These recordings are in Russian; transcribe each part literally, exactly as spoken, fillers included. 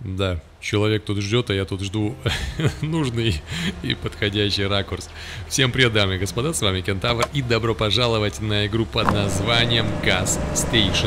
Да, человек тут ждет, а я тут жду нужный и подходящий ракурс. Всем привет, дамы и господа, с вами Кентавр, и добро пожаловать на игру под названием Gas Station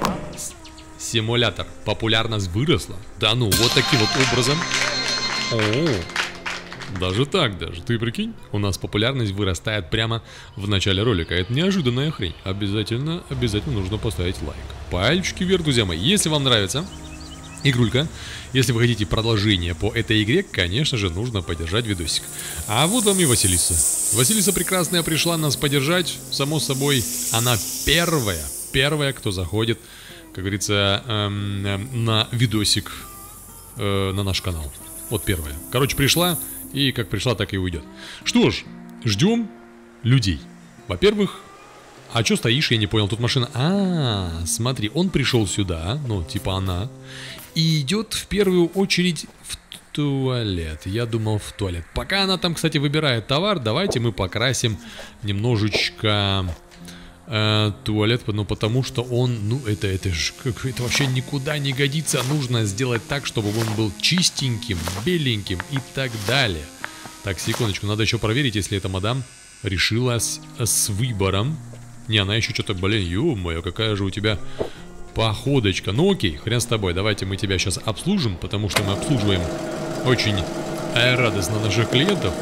Simulator. Популярность выросла. Да ну, вот таким вот образом. О, даже так даже, ты прикинь, у нас популярность вырастает прямо в начале ролика. Это неожиданная хрень. Обязательно, обязательно нужно поставить лайк. Пальчики вверх, друзья мои. Если вам нравится игрулька, если вы хотите продолжение по этой игре, конечно же, нужно поддержать видосик. А вот вам и Василиса. Василиса прекрасная пришла нас поддержать. Само собой, она первая, первая, кто заходит, как говорится, эм, на видосик э, на наш канал. Вот первая. Короче, пришла, и как пришла, так и уйдет. Что ж, ждем людей. Во-первых, а чё стоишь, я не понял, тут машина. А, смотри, он пришел сюда, ну, типа она, и идет в первую очередь в туалет. Я думал, в туалет. Пока она там, кстати, выбирает товар, давайте мы покрасим немножечко э, туалет, ну, потому что он, ну, это, это же, как, это вообще никуда не годится. Нужно сделать так, чтобы он был чистеньким, беленьким и так далее. Так, секундочку, надо еще проверить, если эта мадам решила с, с выбором. Не, она еще что-то, блин, ё-моё, какая же у тебя походочка. Ну окей, хрен с тобой, давайте мы тебя сейчас обслужим, потому что мы обслуживаем очень радостно наших клиентов.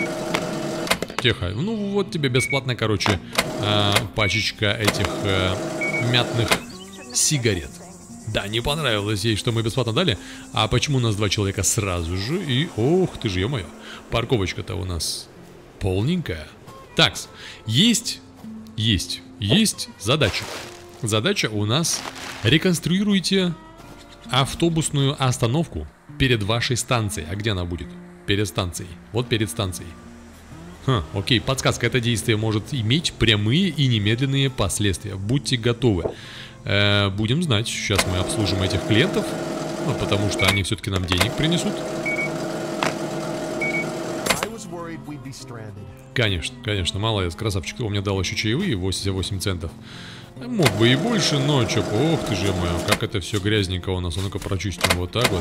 Тихо, ну вот тебе бесплатно, короче, э, пачечка этих э, мятных сигарет. Да, не понравилось ей, что мы бесплатно дали. А почему у нас два человека сразу же? И, ох ты же, ё-моё, парковочка-то у нас полненькая. Такс, есть... Есть, есть задача. Задача у нас: реконструируйте автобусную остановку перед вашей станцией. А где она будет? Перед станцией. Вот перед станцией. Хм, окей, подсказка. Это действие может иметь прямые и немедленные последствия. Будьте готовы. Э, будем знать. Сейчас мы обслужим этих клиентов, ну, потому что они все-таки нам денег принесут. Конечно, конечно, молодец, красавчик. Он мне дал еще чаевые, восемьдесят восемь центов. Мог бы и больше, но чё, ох ты же моя, как это все грязненько у нас. А ну-ка прочистим вот так вот.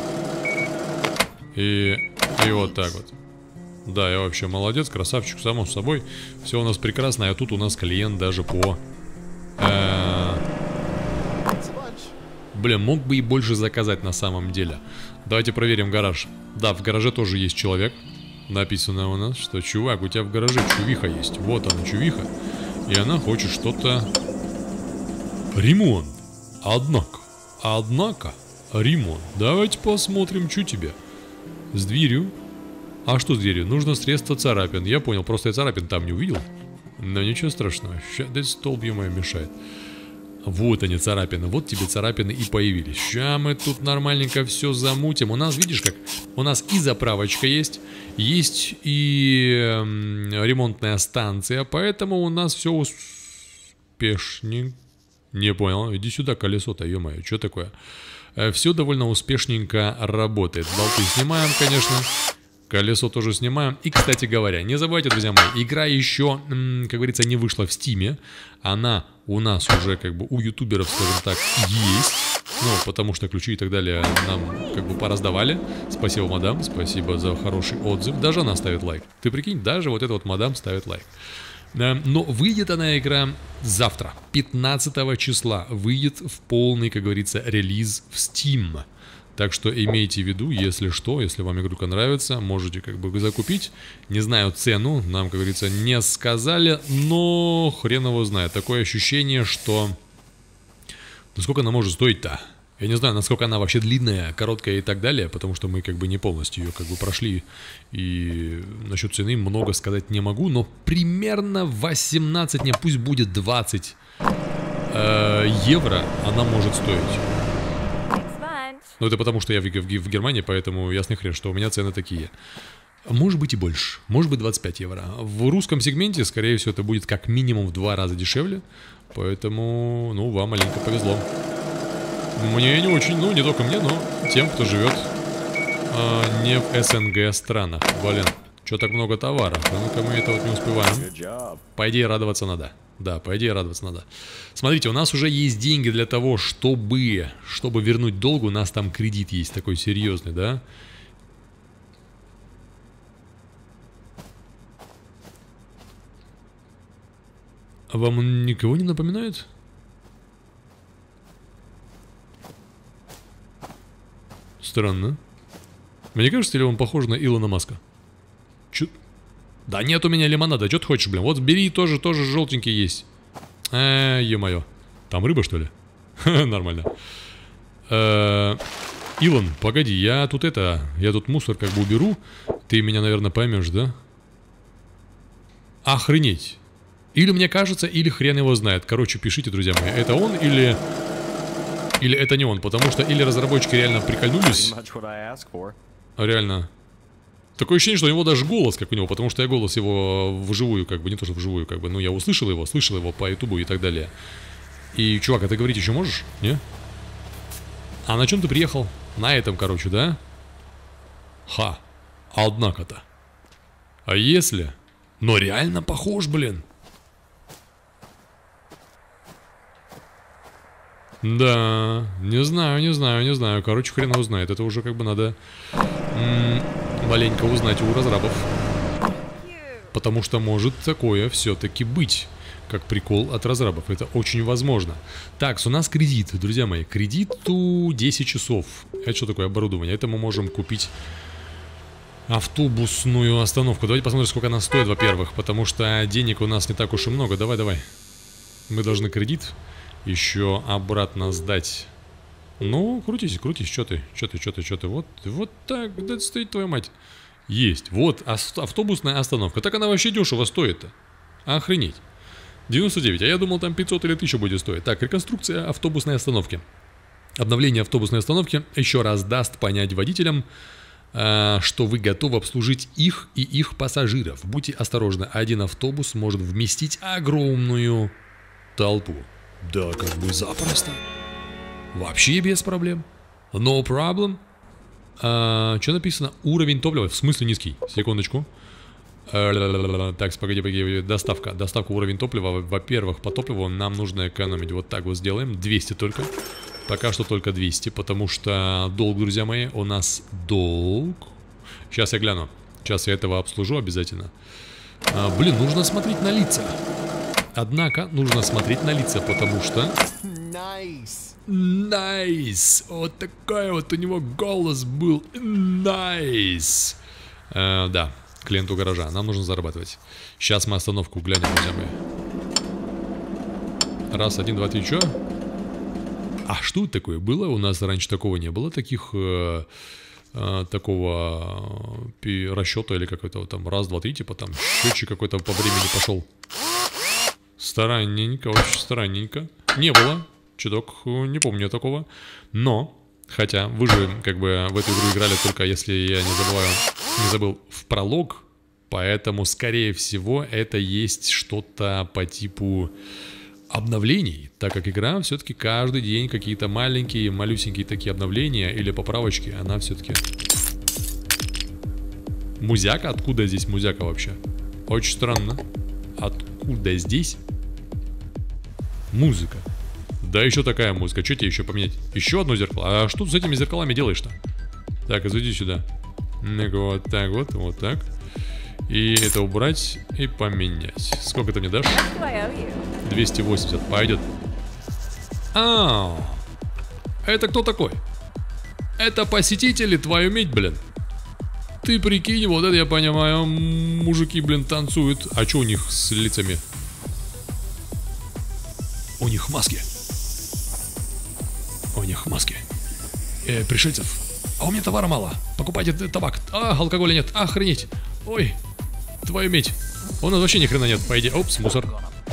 И, и вот так вот. Да, я вообще молодец, красавчик, само собой. Все у нас прекрасно, а тут у нас клиент даже по... Э, блин, мог бы и больше заказать на самом деле. Давайте проверим гараж. Да, в гараже тоже есть человек. Написано у нас, что, чувак, у тебя в гараже чувиха есть. Вот она, чувиха. И она хочет что-то... Ремонт. Однако, однако, ремонт. Давайте посмотрим, что тебе. С дверью. А что с дверью? Нужно средство царапин. Я понял, просто я царапин там не увидел. Но ничего страшного. Сейчас здесь столб, ё-моё, мешает. Вот они, царапины. Вот тебе царапины и появились. Сейчас мы тут нормальненько все замутим. У нас, видишь как? У нас и заправочка есть. Есть и э, ремонтная станция. Поэтому у нас все успешненько. Не понял. Иди сюда, колесо-то, ё-моё. Что такое? Э, все довольно успешненько работает. Болты снимаем, конечно. Колесо тоже снимаем. И, кстати говоря, не забывайте, друзья мои, игра еще, как говорится, не вышла в Стиме. Она у нас уже, как бы, у ютуберов, скажем так, есть. Ну, потому что ключи и так далее нам, как бы, пораздавали. Спасибо, мадам, спасибо за хороший отзыв. Даже она ставит лайк. Ты прикинь, даже вот эта вот мадам ставит лайк. Но выйдет она, игра, завтра, пятнадцатого числа. Выйдет в полный, как говорится, релиз в Steam. Так что имейте в виду, если что, если вам игрушка нравится, можете как бы закупить. Не знаю цену, нам, как говорится, не сказали, но хрен его знает. Такое ощущение, что... Ну сколько она может стоить-то? Я не знаю, насколько она вообще длинная, короткая и так далее, потому что мы как бы не полностью ее как бы прошли. И насчет цены много сказать не могу, но примерно восемнадцать, не, пусть будет двадцать э, евро она может стоить. Ну это потому, что я в, в, в Германии, поэтому ясный хрен, что у меня цены такие. Может быть и больше, может быть двадцать пять евро. В русском сегменте, скорее всего, это будет как минимум в два раза дешевле. Поэтому, ну, вам маленько повезло. Мне не очень, ну, не только мне, но тем, кто живет а, не в СНГ странах. Блин, что так много товара? А ну-ка мы это вот не успеваем. По идее, радоваться надо. Да, по идее радоваться надо. Смотрите, у нас уже есть деньги для того, чтобы, чтобы вернуть долг. У нас там кредит есть такой серьезный, да? А вам он никого не напоминает? Странно. Мне кажется, или он похож на Илона Маска? Чё? Да нет у меня лимонада, что ты хочешь, блин? Вот бери, тоже, тоже желтенький есть. Э, ё-моё. Там рыба, что ли? Нормально. Э, Илон, погоди, я тут это... Я тут мусор как бы уберу. Ты меня, наверное, поймешь, да? Охренеть. Или мне кажется, или хрен его знает. Короче, пишите, друзья мои. Это он или... Или это не он, потому что или разработчики реально прикольнулись. Реально. Такое ощущение, что у него даже голос, как у него, потому что я голос его вживую, как бы, не то что вживую, как бы, ну, я услышал его, слышал его по ютубу и так далее. И, чувак, а ты говорить еще можешь? Не? А на чем ты приехал? На этом, короче, да? Ха. Однако-то. А если? Но реально похож, блин. Да, не знаю, не знаю, не знаю. Короче, хрен его знает. Это уже как бы надо м-м, маленько узнать у разрабов. Потому что может такое все-таки быть. Как прикол от разрабов. Это очень возможно. Так, у нас кредит, друзья мои. Кредиту десять часов. Это что такое оборудование? Это мы можем купить автобусную остановку. Давайте посмотрим, сколько она стоит, во-первых. Потому что денег у нас не так уж и много. Давай, давай. Мы должны кредит еще обратно сдать. Ну, крутись, крутись, что ты, что ты, что ты, что ты. Вот, вот так, да стоит твоя мать. Есть, вот автобусная остановка. Так она вообще дешево стоит-то. Охренеть. девяносто девять, а я думал там пятьсот или тысячу будет стоить. Так, реконструкция автобусной остановки. Обновление автобусной остановки еще раз даст понять водителям, э, что вы готовы обслужить их и их пассажиров. Будьте осторожны, один автобус может вместить огромную толпу. Да, как бы запросто. Вообще без проблем. No problem. А, что написано? Уровень топлива. В смысле низкий? Секундочку. Так, погоди, погоди. Доставка. Доставка, уровень топлива. Во-первых, по топливу нам нужно экономить. Вот так вот сделаем. двести только. Пока что только двести. Потому что долг, друзья мои, у нас долг. Сейчас я гляну. Сейчас я этого обслужу обязательно. А, блин, нужно смотреть на лица. Однако, нужно смотреть на лица, потому что... Найс! Найс! Вот такой вот у него голос был. Найс! Э, да, клиенту гаража. Нам нужно зарабатывать. Сейчас мы остановку глянем, друзья мои. Раз, один, два, три, чё? А что это такое было? У нас раньше такого не было. Таких... Э, э, такого... Э, расчета или какой-то там раз, два, три, типа там счетчик какой-то по времени пошел. Странненько, очень странненько. Не было. Чуток, не помню такого. Но, хотя вы же как бы в эту игру играли только, если я не забываю, не забыл, в пролог. Поэтому, скорее всего, это есть что-то по типу обновлений. Так как игра все-таки каждый день какие-то маленькие, малюсенькие такие обновления или поправочки. Она все-таки... Музяка? Откуда здесь музяка вообще? Очень странно. Откуда здесь музыка? Да еще такая музыка. Что тебе еще поменять? Еще одно зеркало. А что ты с этими зеркалами делаешь-то? Так, изойди сюда. Ну-ка, вот так вот, вот так. И это убрать и поменять. Сколько ты мне дашь? двести восемьдесят. Пойдет. А, это кто такой? Это посетители, твою медь, блин. Ты прикинь, вот это я понимаю. Мужики, блин, танцуют. А что у них с лицами? У них маски. У них маски. Э, пришельцев. А у меня товара мало. Покупайте табак. А, алкоголя нет. Охренеть. Ой, твою медь. У нас вообще ни хрена нет. Пойди. Опс, мусор.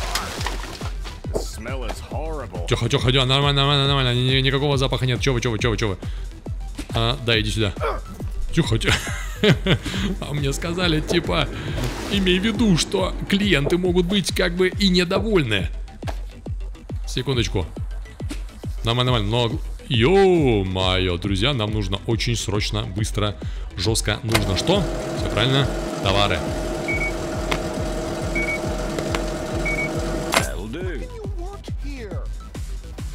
Тихо, тихо, тихо. Нормально, нормально, нормально. Ни, никакого запаха нет. Че вы, че вы, че вы, че вы? А, да, иди сюда. Тихо, тихо. А мне сказали, типа, имей в виду, что клиенты могут быть как бы и недовольны. Секундочку. Нормально, нормально, но... Ё-моё, друзья, нам нужно очень срочно, быстро, жестко. Нужно что? Все правильно. Товары.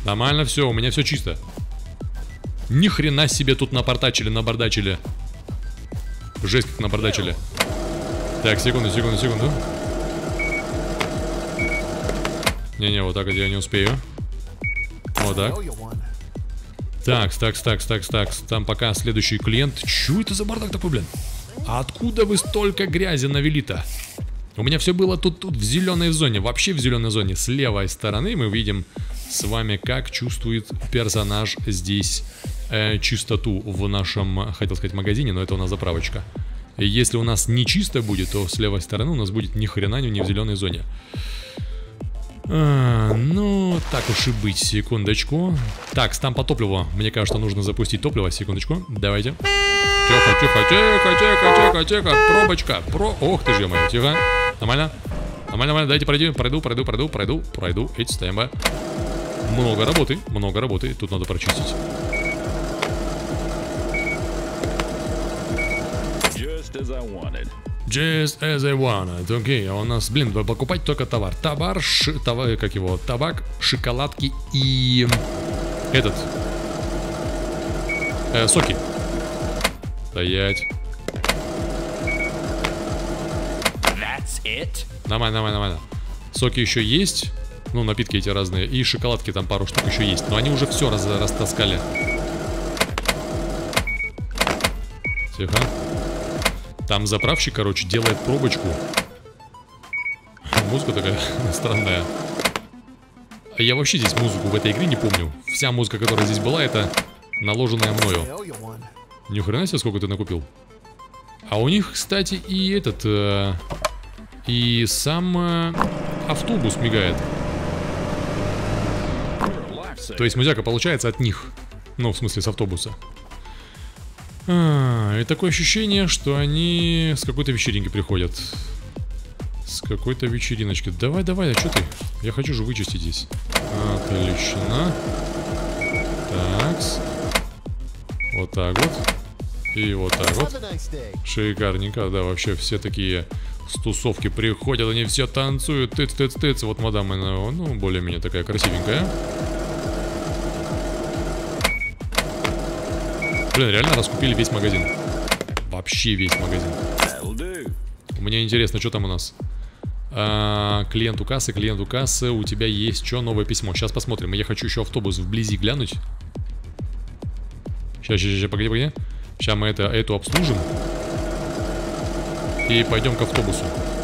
Нормально все, у меня все чисто. Ни хрена себе тут напортачили, набардачили. Жесть как набардачили. Так, секунду, секунду, секунду. Не-не, вот так вот я не успею. Вот так. Такс, такс, такс, такс, такс. Там пока следующий клиент. Чё это за бардак такой, блин? А откуда вы столько грязи навели-то? У меня все было тут, тут в зеленой зоне. Вообще в зеленой зоне. С левой стороны мы видим с вами, как чувствует персонаж здесь э, чистоту в нашем, хотел сказать, магазине, но это у нас заправочка. И если у нас не чисто будет, то с левой стороны у нас будет ни хрена не в зеленой зоне. А, ну, так уж и быть, секундочку. Так, там по топливу. Мне кажется, нужно запустить топливо. Секундочку, давайте. Тихо, тихо, тихо, тихо, тихо, тихо. Пробочка, про... Ох ты ж, ё-моё, тихо. Нормально? Нормально, нормально, дайте пройти. Пройду, пройду, пройду, пройду, пройду. Эти стаймба. Много работы, много работы. Тут надо прочистить. Just as I wanted. Окей, okay, а у нас, блин, покупать только товар. Товар, ши, товар, как его, табак, шоколадки и этот, э, соки. Стоять. That's it? Нормально, нормально, нормально. Соки еще есть, ну, напитки эти разные, и шоколадки там пару штук еще есть, но они уже все раз, растаскали. Тихо. Там заправщик, короче, делает пробочку. Музыка такая странная. Я вообще здесь музыку в этой игре не помню. Вся музыка, которая здесь была, это наложенная мною. Ни хрена себе, сколько ты накупил. А у них, кстати, и этот... Э, и сам э, автобус мигает. То есть музяка получается от них. Ну, в смысле, с автобуса. А, и такое ощущение, что они с какой-то вечеринки приходят. С какой-то вечериночки. Давай, давай, а что ты? Я хочу же вычистить здесь. Отлично. Такс. Вот так вот. И вот так вот. Шикарненько, да, вообще все такие с тусовки приходят, они все танцуют. Тыц-тыц-тыц. Вот мадам, она, ну, более-менее такая красивенькая. Блин, реально раскупили весь магазин. Вообще весь магазин. Мне интересно, что там у нас. А, клиент у кассы, клиент у кассы. У тебя есть что? Новое письмо. Сейчас посмотрим. Я хочу еще автобус вблизи глянуть. Сейчас, сейчас, сейчас, погоди, погоди. Сейчас мы это, эту обслужим. И пойдем к автобусу.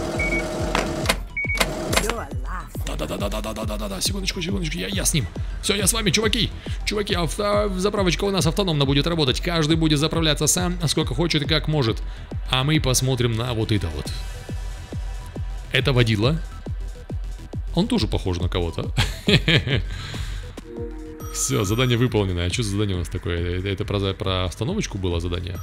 Да-да-да-да-да-да-да-да, секундочку, секундочку, я, я с ним. Все, я с вами, чуваки. Чуваки, авто, заправочка у нас автономно будет работать. Каждый будет заправляться сам, сколько хочет и как может. А мы посмотрим на вот это вот. Это водила. Он тоже похож на кого-то. Все, задание выполнено. А что за задание у нас такое? Это, это про, про остановочку было задание?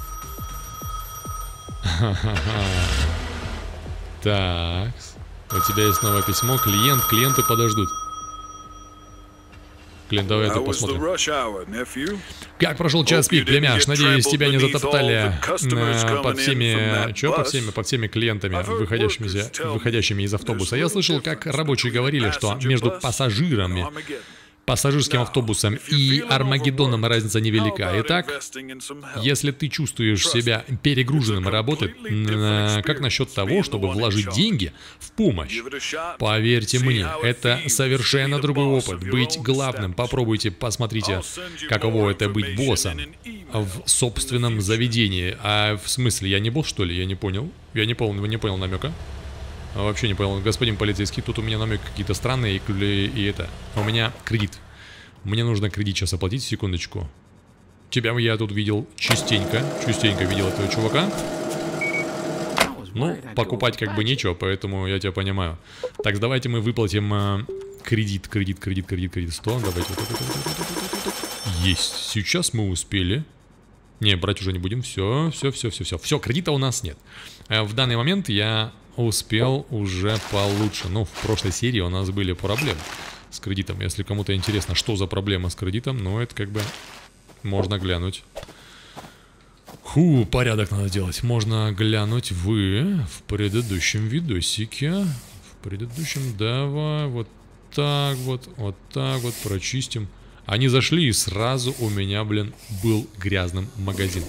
Так. У тебя есть новое письмо. Клиент, клиенты подождут. Клиент, давай это посмотрим. Как прошел час пик, племяш? Надеюсь, тебя не затоптали э, под всеми... Че под всеми? Под всеми клиентами, выходящими, выходящими из автобуса. Я слышал, как рабочие говорили, что между пассажирами... пассажирским автобусом и Армагеддоном разница невелика. Итак, если ты чувствуешь себя перегруженным работой, как насчет того, чтобы вложить деньги в помощь? Поверьте мне, это совершенно другой опыт. Быть главным. Попробуйте, посмотрите, каково это быть боссом в собственном заведении. А в смысле, я не босс, что ли? Я не понял. Я не понял, не понял намека. Вообще не понял, господин полицейский, тут у меня намеки какие-то странные, и, и это, у меня кредит. Мне нужно кредит сейчас оплатить, секундочку. Тебя я тут видел частенько, частенько видел этого чувака. Ну, покупать как бы нечего, поэтому я тебя понимаю. Так, давайте мы выплатим э, кредит, кредит, кредит, кредит, кредит, сто, давайте. Вот, вот, вот, вот, вот, вот, вот. Есть, сейчас мы успели. Не, брать уже не будем, все, все, все, все, все. Все, кредита у нас нет. э, В данный момент я... успел уже получше. Ну, в прошлой серии у нас были проблемы с кредитом. Если кому-то интересно, что за проблема с кредитом, ну, это как бы можно глянуть. Ху, порядок надо делать. Можно глянуть вы в предыдущем видосике. В предыдущем, давай, вот так вот, вот так вот прочистим. Они зашли, и сразу у меня, блин, был грязным магазин.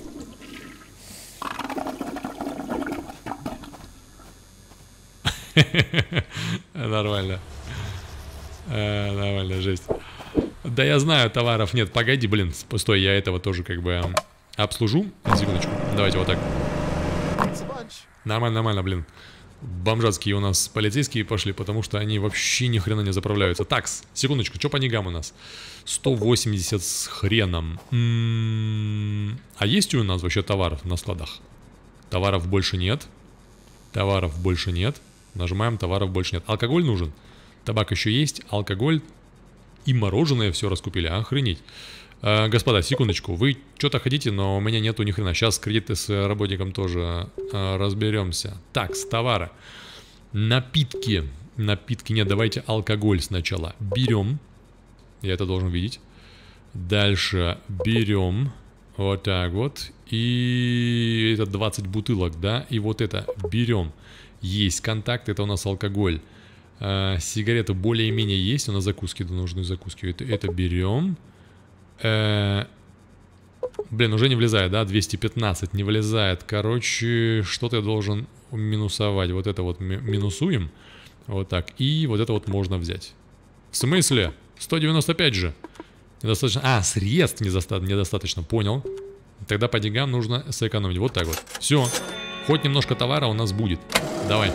Нормально. Нормально, жесть. Да я знаю, товаров нет. Погоди, блин, постой, я этого тоже как бы обслужу. Секундочку, давайте вот так. Нормально, нормально, блин. Бомжатские у нас полицейские пошли, потому что они вообще ни хрена не заправляются. Такс, секундочку, что по деньгам у нас? сто восемьдесят с хреном. М-м-м. А есть у нас вообще товар на складах? Товаров больше нет. Товаров больше нет. Нажимаем, товаров больше нет. Алкоголь нужен. Табак еще есть, алкоголь и мороженое все раскупили. Охренеть. Uh, господа, секундочку, вы что-то хотите, но у меня нету ни хрена. Сейчас кредиты с работником тоже uh, разберемся. Так, с товара. Напитки. Напитки, нет, давайте алкоголь сначала. Берем. Я это должен видеть. Дальше берем. Вот так вот. И это двадцать бутылок, да? И вот это берем. Есть контакт, это у нас алкоголь. uh, Сигареты более-менее есть. У нас закуски, да, нужны закуски. Это, это берем. Э, блин, уже не влезает, да? двести пятнадцать не влезает. Короче, что-то я должен минусовать. Вот это вот ми минусуем. Вот так. И вот это вот можно взять. В смысле? сто девяносто пять же. Недостаточно. А, средств недоста недостаточно. Понял. Тогда по деньгам нужно сэкономить. Вот так вот. Все. Хоть немножко товара у нас будет. Давай.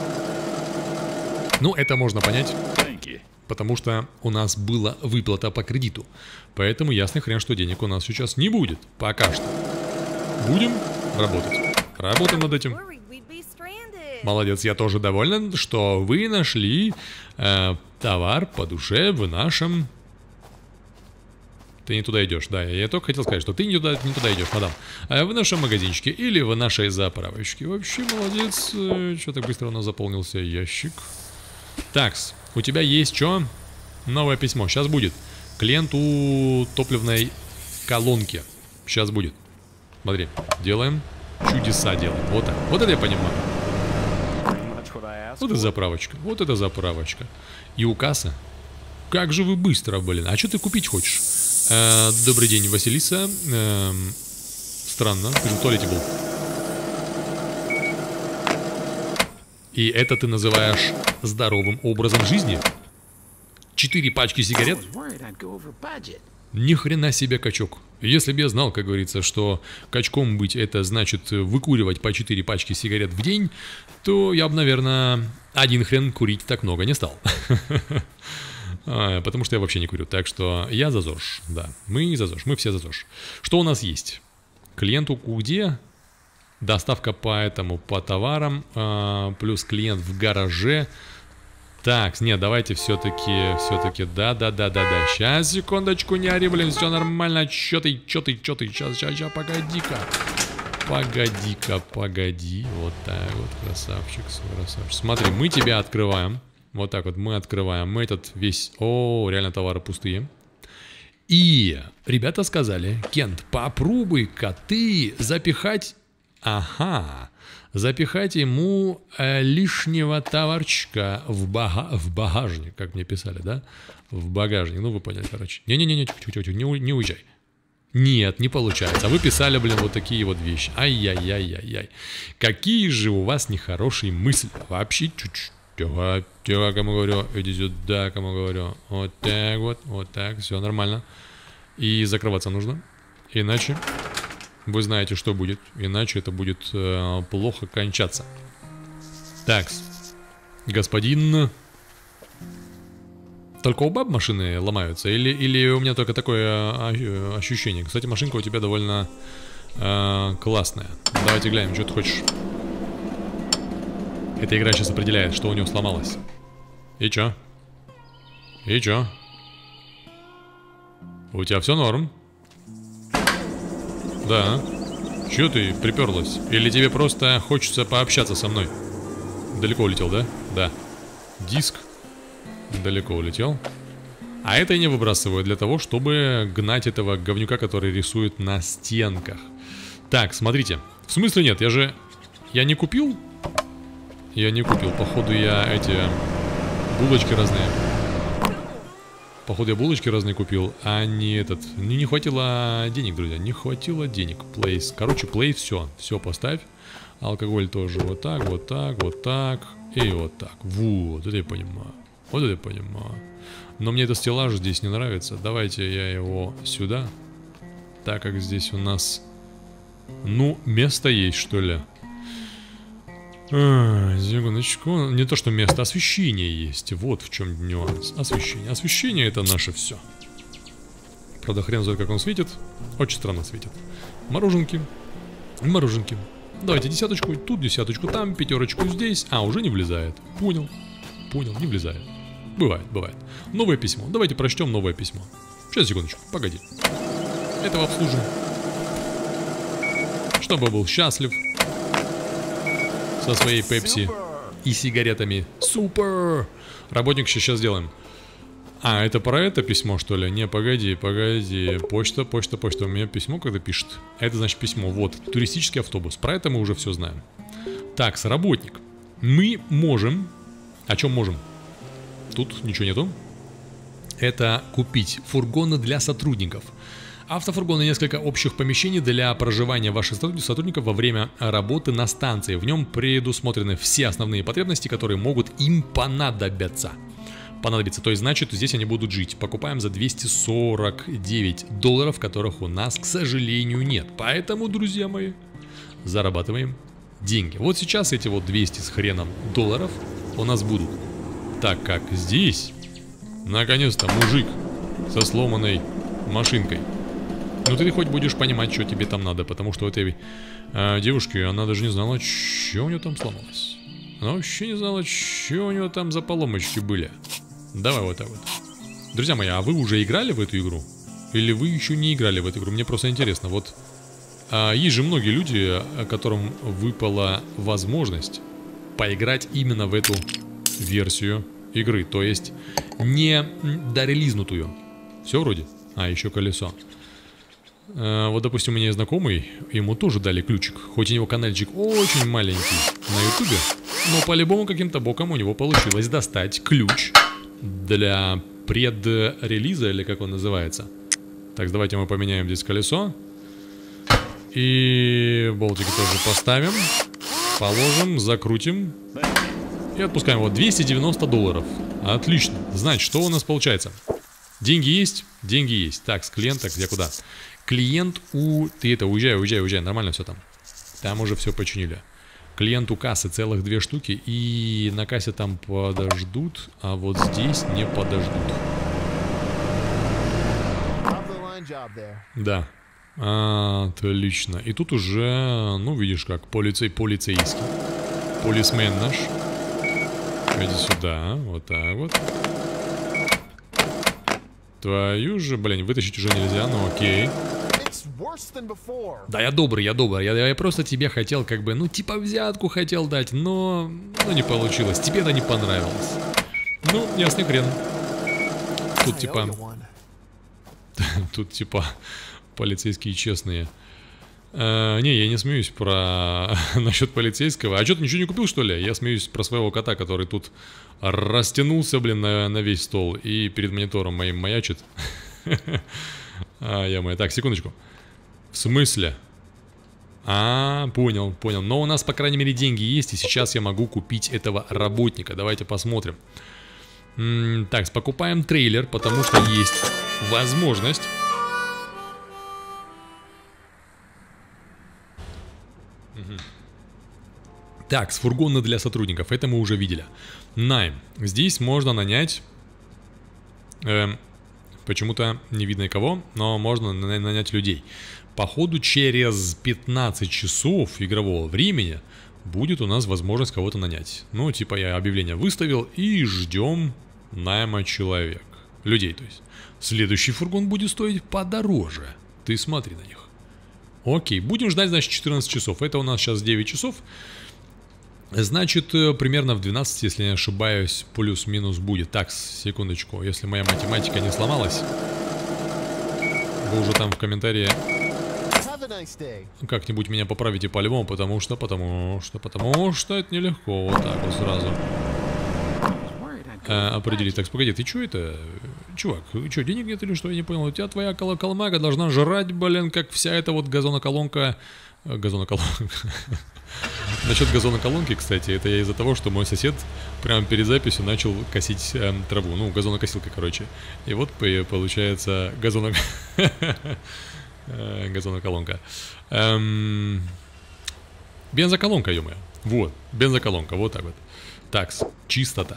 Ну, это можно понять. Потому что у нас была выплата по кредиту. Поэтому ясный хрен, что денег у нас сейчас не будет. Пока что. Будем работать. Работаем над этим. Молодец, я тоже доволен, что вы нашли э, товар по душе в нашем... Ты не туда идешь, да. Я только хотел сказать, что ты не туда, не туда идешь, мадам. А в нашем магазинчике или в нашей заправочке. Вообще молодец. Что так быстро у нас заполнился ящик. Такс. У тебя есть что? Новое письмо. Сейчас будет. Клиенту топливной колонки. Сейчас будет. Смотри. Делаем. Чудеса делаем. Вот так. Вот это я понимаю. Вот это заправочка. Вот это заправочка. И у кассы. Как же вы быстро, блин. А что ты купить хочешь? Э, добрый день, Василиса. Э, странно. Ты же в туалете был. И это ты называешь здоровым образом жизни? Четыре пачки сигарет? Ни хрена себе качок. Если бы я знал, как говорится, что качком быть это значит выкуривать по четыре пачки сигарет в день, то я бы, наверное, один хрен курить так много не стал. Потому что я вообще не курю. Так что я за ЗОЖ. Да, мы за ЗОЖ. Мы все за ЗОЖ. Что у нас есть? Клиенту где? Доставка по этому, по товарам, э, плюс клиент в гараже. Так, нет, давайте все-таки, все-таки, да-да-да-да-да. Сейчас, секундочку, не ори, блин, все нормально. Че ты, че ты, че ты, сейчас, сейчас, сейчас, погоди-ка. Погоди-ка, погоди. Вот так вот, красавчик, красавчик. Смотри, мы тебя открываем. Вот так вот, мы открываем. Мы этот весь... О, реально товары пустые. И ребята сказали: Кент, попробуй-ка ты запихать... Ага, запихать ему э, лишнего товарчика в, бага... в багажник, как мне писали, да? В багажник, ну вы поняли, короче. Не-не-не, не, не уезжай. Нет, не получается. А вы писали, блин, вот такие вот вещи. Ай-яй-яй-яй-яй. Какие же у вас нехорошие мысли. Вообще чуть-чуть. Тихо, тихо, кому говорю. Иди сюда, кому говорю. Вот так вот, вот так, все нормально. И закрываться нужно. Иначе... Вы знаете, что будет. Иначе это будет э, плохо кончаться. Так, господин. Только у баб машины ломаются? Или, или у меня только такое ощущение? Кстати, машинка у тебя довольно э, классная. Давайте глянем, что ты хочешь. Эта игра сейчас определяет, что у него сломалось. И чё? И чё? У тебя все норм? Да. Чё ты приперлась? Или тебе просто хочется пообщаться со мной? Далеко улетел, да? Да. Диск далеко улетел. А это я не выбрасываю для того, чтобы гнать этого говнюка, который рисует на стенках. Так, смотрите. В смысле нет? Я же... Я не купил? Я не купил. Походу я эти булочки разные Походу я булочки разные купил, а не этот. Не, не хватило денег, друзья, не хватило денег. Плейс. Короче, плей, все. Все поставь. Алкоголь тоже вот так, вот так, вот так. И вот так. Вот, это я понимаю. Вот это я понимаю. Но мне этот стеллаж здесь не нравится. Давайте я его сюда. Так как здесь у нас... Ну, место есть, что ли. А, секундочку. Не то, что место, освещение есть. Вот в чем нюанс. Освещение. Освещение — это наше все. Правда, хрен знает, как он светит. Очень странно светит. Мороженки. Мороженки. Давайте десяточку. Тут десяточку, там пятерочку здесь. А, уже не влезает. Понял. Понял, не влезает. Бывает, бывает. Новое письмо. Давайте прочтем новое письмо. Сейчас, секундочку. Погоди. Этого обслужим. Чтобы был счастлив со своей пепси и сигаретами. Супер! Работник сейчас сделаем. А, это про это письмо, что ли? Не, погоди, погоди. Почта, почта, почта. У меня письмо когда пишет. Это значит письмо. Вот, туристический автобус. Про это мы уже все знаем. Так, работник. Мы можем... О чем можем? Тут ничего нету. Это купить фургоны для сотрудников. Автофургон и несколько общих помещений для проживания ваших сотрудников во время работы на станции. В нем предусмотрены все основные потребности, которые могут им понадобиться. Понадобиться, то есть значит, здесь они будут жить. Покупаем за двести сорок девять долларов, которых у нас, к сожалению, нет. Поэтому, друзья мои, зарабатываем деньги. Вот сейчас эти вот двести с хреном долларов у нас будут. Так как здесь, наконец-то, мужик со сломанной машинкой. Ну ты хоть будешь понимать, что тебе там надо. Потому что у этой э, девушки, она даже не знала, что у нее там сломалось. Она вообще не знала, что у нее там за поломочки были. Давай вот так вот. Друзья мои, а вы уже играли в эту игру? Или вы еще не играли в эту игру? Мне просто интересно. Вот э, есть же многие люди, которым выпала возможность поиграть именно в эту версию игры. То есть не дорелизнутую. Все вроде? А, еще колесо. Вот, допустим, у меня знакомый, ему тоже дали ключик. Хоть у него канальчик очень маленький на ютубе, но по-любому каким-то боком у него получилось достать ключ для предрелиза, или как он называется. Так, давайте мы поменяем здесь колесо. И болтики тоже поставим. Положим, закрутим. И отпускаем. Вот двести девяносто долларов. Отлично. Значит, что у нас получается? Деньги есть? Деньги есть. Так, с клиента где куда? Клиент у... Ты это, уезжай, уезжай, уезжай. Нормально все там. Там уже все починили. Клиент у кассы целых две штуки. И на кассе там подождут. А вот здесь не подождут. Да. А, отлично. И тут уже, ну, видишь как, полицей, полицейский. Полисмен наш. Иди сюда. Вот так вот. Твою же, блин, вытащить уже нельзя, ну окей. Да, я добрый, я добрый. Я, я просто тебе хотел, как бы, ну, типа взятку хотел дать, но, ну, не получилось. Тебе это не понравилось. Ну, ясный хрен. Тут типа... Тут типа полицейские честные. А, не, я не смеюсь про... насчет полицейского. А что, ты ничего не купил, что ли? Я смеюсь про своего кота, который тут растянулся, блин, на, на весь стол. И перед монитором моим маячит. А, я моя. Так, секундочку. В смысле? А, понял, понял. Но у нас, по крайней мере, деньги есть. И сейчас я могу купить этого работника. Давайте посмотрим. М-м, так, покупаем трейлер, потому что есть возможность. Угу. Так, с фургона для сотрудников. Это мы уже видели. Найм. Здесь можно нанять... Э, почему-то не видно кого, но можно нанять людей. Походу, через пятнадцать часов игрового времени будет у нас возможность кого-то нанять. Ну, типа я объявление выставил и ждем найма человек. Людей, то есть. Следующий фургон будет стоить подороже. Ты смотри на них. Окей, будем ждать, значит, четырнадцать часов. Это у нас сейчас девять часов. Значит, примерно в двенадцать, если не ошибаюсь, плюс-минус будет. Так, секундочку, если моя математика не сломалась, вы уже там в комментарии как-нибудь меня поправите по-любому, потому что, потому что, потому что это нелегко вот так вот сразу а, определить. Так, погоди, ты что это? чувак, что, денег нет или что? Я не понял. У тебя твоя кол колымага должна жрать, блин, как вся эта вот газоноколонка. Газоноколонка. Насчет газоноколонки, кстати, это я из-за того, что мой сосед прямо перед записью начал косить э, траву. Ну, газонокосилка, короче. И вот получается газонок... газоноколонка. Эм... Бензоколонка, ё-моё. Вот, бензоколонка, вот так вот. Такс, чистота.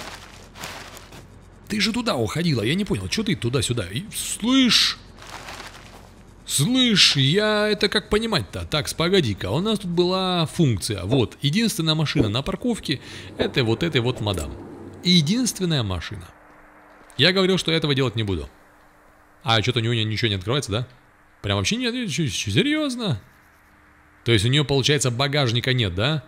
Ты же туда уходила, я не понял, что ты туда-сюда? Слышь, слышь, я это как понимать-то? Так, погоди-ка, у нас тут была функция. Вот, единственная машина на парковке, это вот этой вот мадам. Единственная машина. Я говорил, что я этого делать не буду. А что-то у нее ничего не открывается, да? Прям вообще нет, серьезно? То есть у нее, получается, багажника нет, да?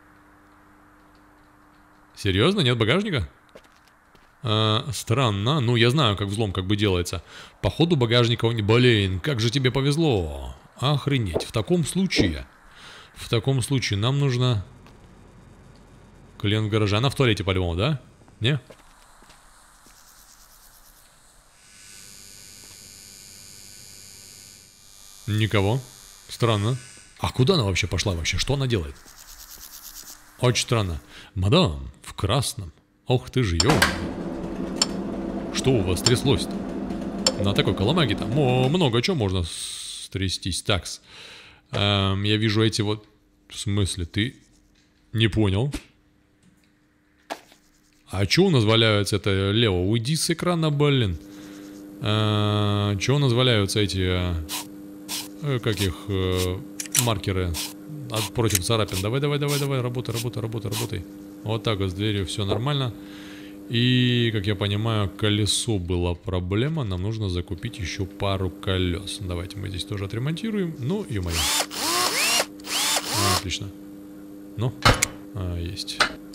Серьезно, нет багажника? А, странно. Ну, я знаю, как взлом как бы делается. Походу багажника у нее... Блин, как же тебе повезло. Охренеть. В таком случае... В таком случае нам нужно... Клиент в гараже. Она в туалете по-любому, да? Не? Никого. Странно. А куда она вообще пошла вообще? Что она делает? Очень странно. Мадам, в красном. Ох ты же, ё. Что у вас тряслось-то? На такой коломаге там много чего можно стрястись. Такс. Эм, я вижу эти вот... В смысле, ты не понял? А что у нас валяются? Это Лео, уйди с экрана, блин. Э, что у нас валяются эти... Э, как их... Э, маркеры от, против царапин. Давай, давай, давай, давай, работай, работай, работай, работай. Вот так вот с дверью все нормально. И, как я понимаю, колесо была проблема. Нам нужно закупить еще пару колес. Давайте мы здесь тоже отремонтируем. Ну, ё-моё. А, отлично. Ну, а, есть.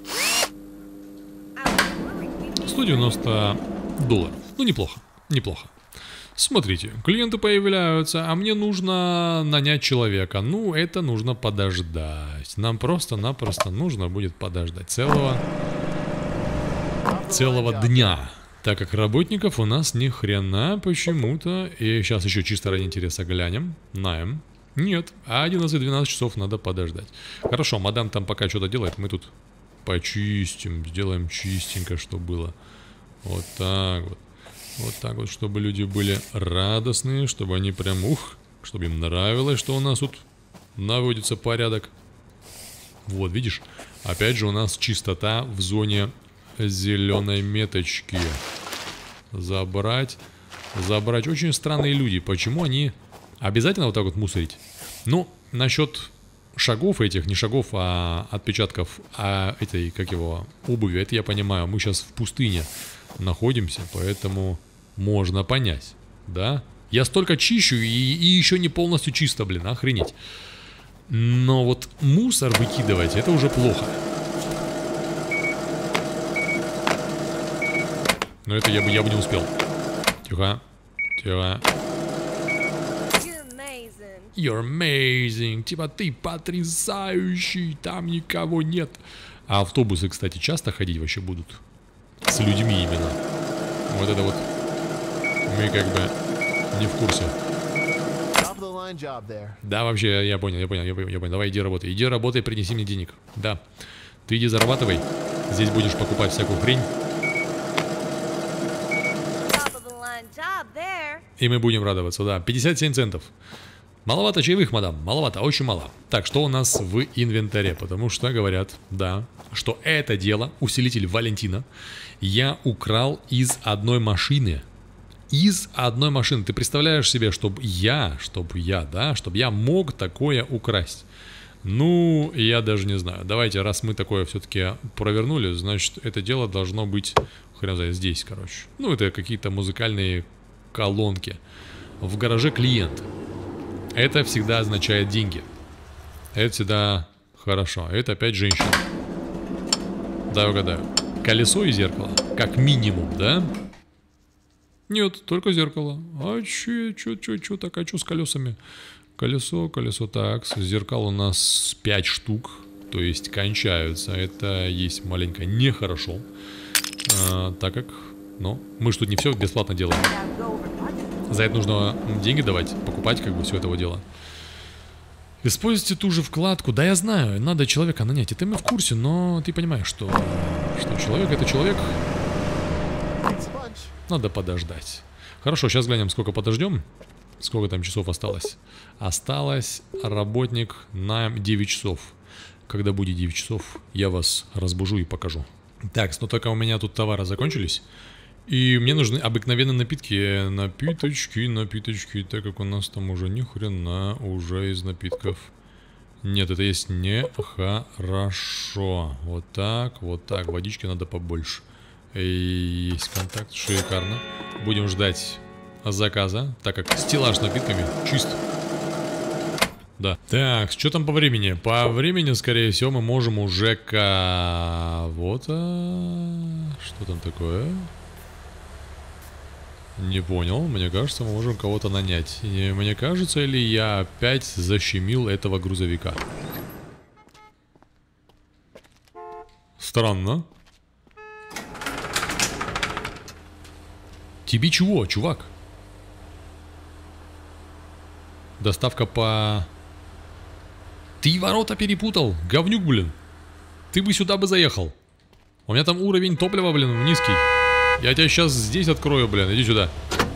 сто девяносто долларов. Ну, неплохо, неплохо. Смотрите, клиенты появляются, а мне нужно нанять человека. Ну, это нужно подождать. Нам просто-напросто нужно будет подождать целого, целого дня. Так как работников у нас ни хрена почему-то. И сейчас еще чисто ради интереса глянем. Найм. Нет, одиннадцать-двенадцать часов надо подождать. Хорошо, мадам там пока что-то делает. Мы тут почистим, сделаем чистенько, что было. Вот так вот. Вот так вот, чтобы люди были радостные, чтобы они прям, ух, чтобы им нравилось, что у нас тут наводится порядок. Вот, видишь, опять же у нас чистота в зоне зеленой меточки. Забрать, забрать. Очень странные люди. Почему они обязательно вот так вот мусорить? Ну, насчет шагов этих, не шагов, а отпечатков, а этой, как его, обуви, это я понимаю. Мы сейчас в пустыне находимся, поэтому можно понять, да? Я столько чищу и, и еще не полностью чисто, блин, охренеть. Но вот мусор выкидывать, это уже плохо. Но это я бы, я бы не успел. Тихо, тихо. You're amazing. Типа ты потрясающий, там никого нет. А автобусы, кстати, часто ходить вообще будут? С людьми именно. Вот это вот. Мы как бы не в курсе. Да, вообще, я понял, я понял, я понял, я понял. Давай, иди работай. Иди работай, принеси мне денег. Да. Ты иди зарабатывай. Здесь будешь покупать всякую хрень. И мы будем радоваться, да. пятьдесят семь центов. Маловато чаевых, мадам. Маловато, очень мало. Так, что у нас в инвентаре? Потому что говорят, да, что это дело, усилитель Валентина, я украл из одной машины. Из одной машины. Ты представляешь себе, чтобы я, чтобы я, да, чтобы я мог такое украсть? Ну, я даже не знаю. Давайте, раз мы такое все-таки провернули, значит, это дело должно быть, хрен знает, здесь, короче. Ну, это какие-то музыкальные колонки. В гараже клиент. Это всегда означает деньги. Это всегда хорошо. Это опять женщина. Да, угадаю. Колесо и зеркало. Как минимум, да? Нет, только зеркало. А че, че, че, че так, а че с колесами? Колесо, колесо, так. Зеркал у нас пять штук. То есть кончаются. Это есть маленько нехорошо. А, так как Но мы же тут не все бесплатно делаем. За это нужно деньги давать, покупать как бы все этого дела. Используйте ту же вкладку. Да, я знаю, надо человека нанять. Это мы в курсе, но ты понимаешь, что, что человек это человек. Надо подождать. Хорошо, сейчас глянем, сколько подождем. Сколько там часов осталось. Осталось работник на девять часов. Когда будет девять часов, я вас разбужу и покажу. Так, но только у меня тут товары закончились. И мне нужны обыкновенные напитки. Напиточки, напиточки. Так как у нас там уже ни хрена уже из напитков. Нет, это есть нехорошо. Вот так, вот так. Водички надо побольше. И есть контакт. Шикарно. Будем ждать заказа, так как стеллаж с напитками чист. Да. Так, что там по времени? По времени, скорее всего, мы можем уже кого-то... Что там такое? Не понял. Мне кажется, мы можем кого-то нанять. И мне кажется, или я опять защемил этого грузовика? Странно. Тебе чего, чувак? Доставка по... Ты ворота перепутал, говнюк, блин. Ты бы сюда бы заехал. У меня там уровень топлива, блин, низкий. Я тебя сейчас здесь открою, блин, иди сюда.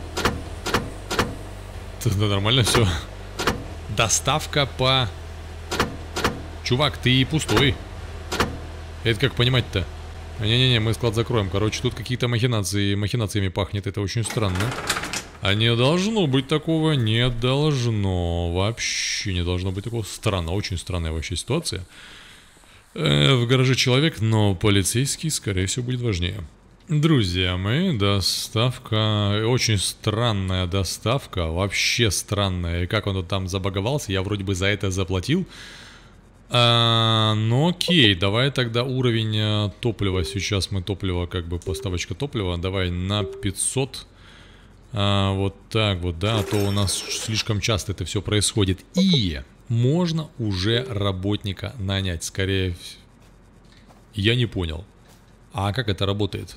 Это нормально все. Доставка по... Чувак, ты пустой. Это как понимать-то? Не-не-не, мы склад закроем. Короче, тут какие-то махинации, махинациями пахнет. Это очень странно. А не должно быть такого. Не должно. Вообще не должно быть такого. Странно. Очень странная вообще ситуация. Э, в гараже человек, но полицейский, скорее всего, будет важнее. Друзья мои, доставка. Очень странная доставка. Вообще странная. И как он там забаговался, я вроде бы за это заплатил. А, ну окей, давай тогда уровень а, топлива. Сейчас мы топливо, как бы поставочка топлива. Давай на пятьсот. А, вот так вот, да. А то у нас слишком часто это все происходит. И можно уже работника нанять. Скорее всего. Я не понял. А как это работает?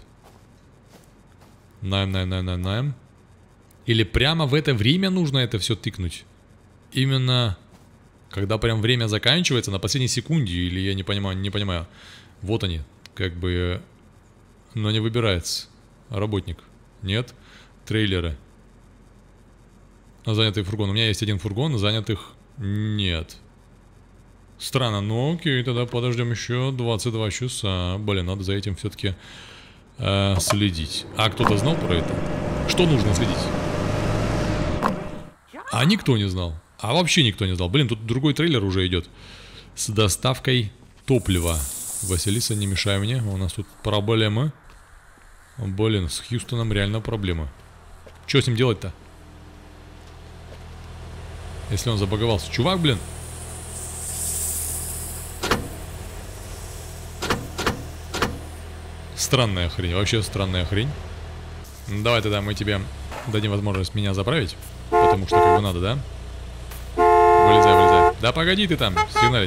Найм, найм, найм, найм, найм. Или прямо в это время нужно это все тыкнуть? Именно... Когда прям время заканчивается на последней секунде, или я не понимаю, не понимаю. Вот они, как бы, но не выбирается. Работник. Нет. Трейлеры. Занятый фургон. У меня есть один фургон, занятых нет. Странно, ну окей, тогда подождем еще двадцать два часа. Блин, надо за этим все-таки э, следить. А кто-то знал про это? Что нужно следить? А никто не знал. А вообще никто не знал. Блин, тут другой трейлер уже идет. С доставкой топлива. Василиса, не мешай мне. У нас тут проблемы. Блин, с Хьюстоном реально проблема. Что с ним делать-то? Если он забаговался. Чувак, блин. Странная хрень. Вообще странная хрень. Давай тогда мы тебе дадим возможность меня заправить. Потому что как бы надо, да? Вылезай, вылезай. Да погоди ты там, сигналить.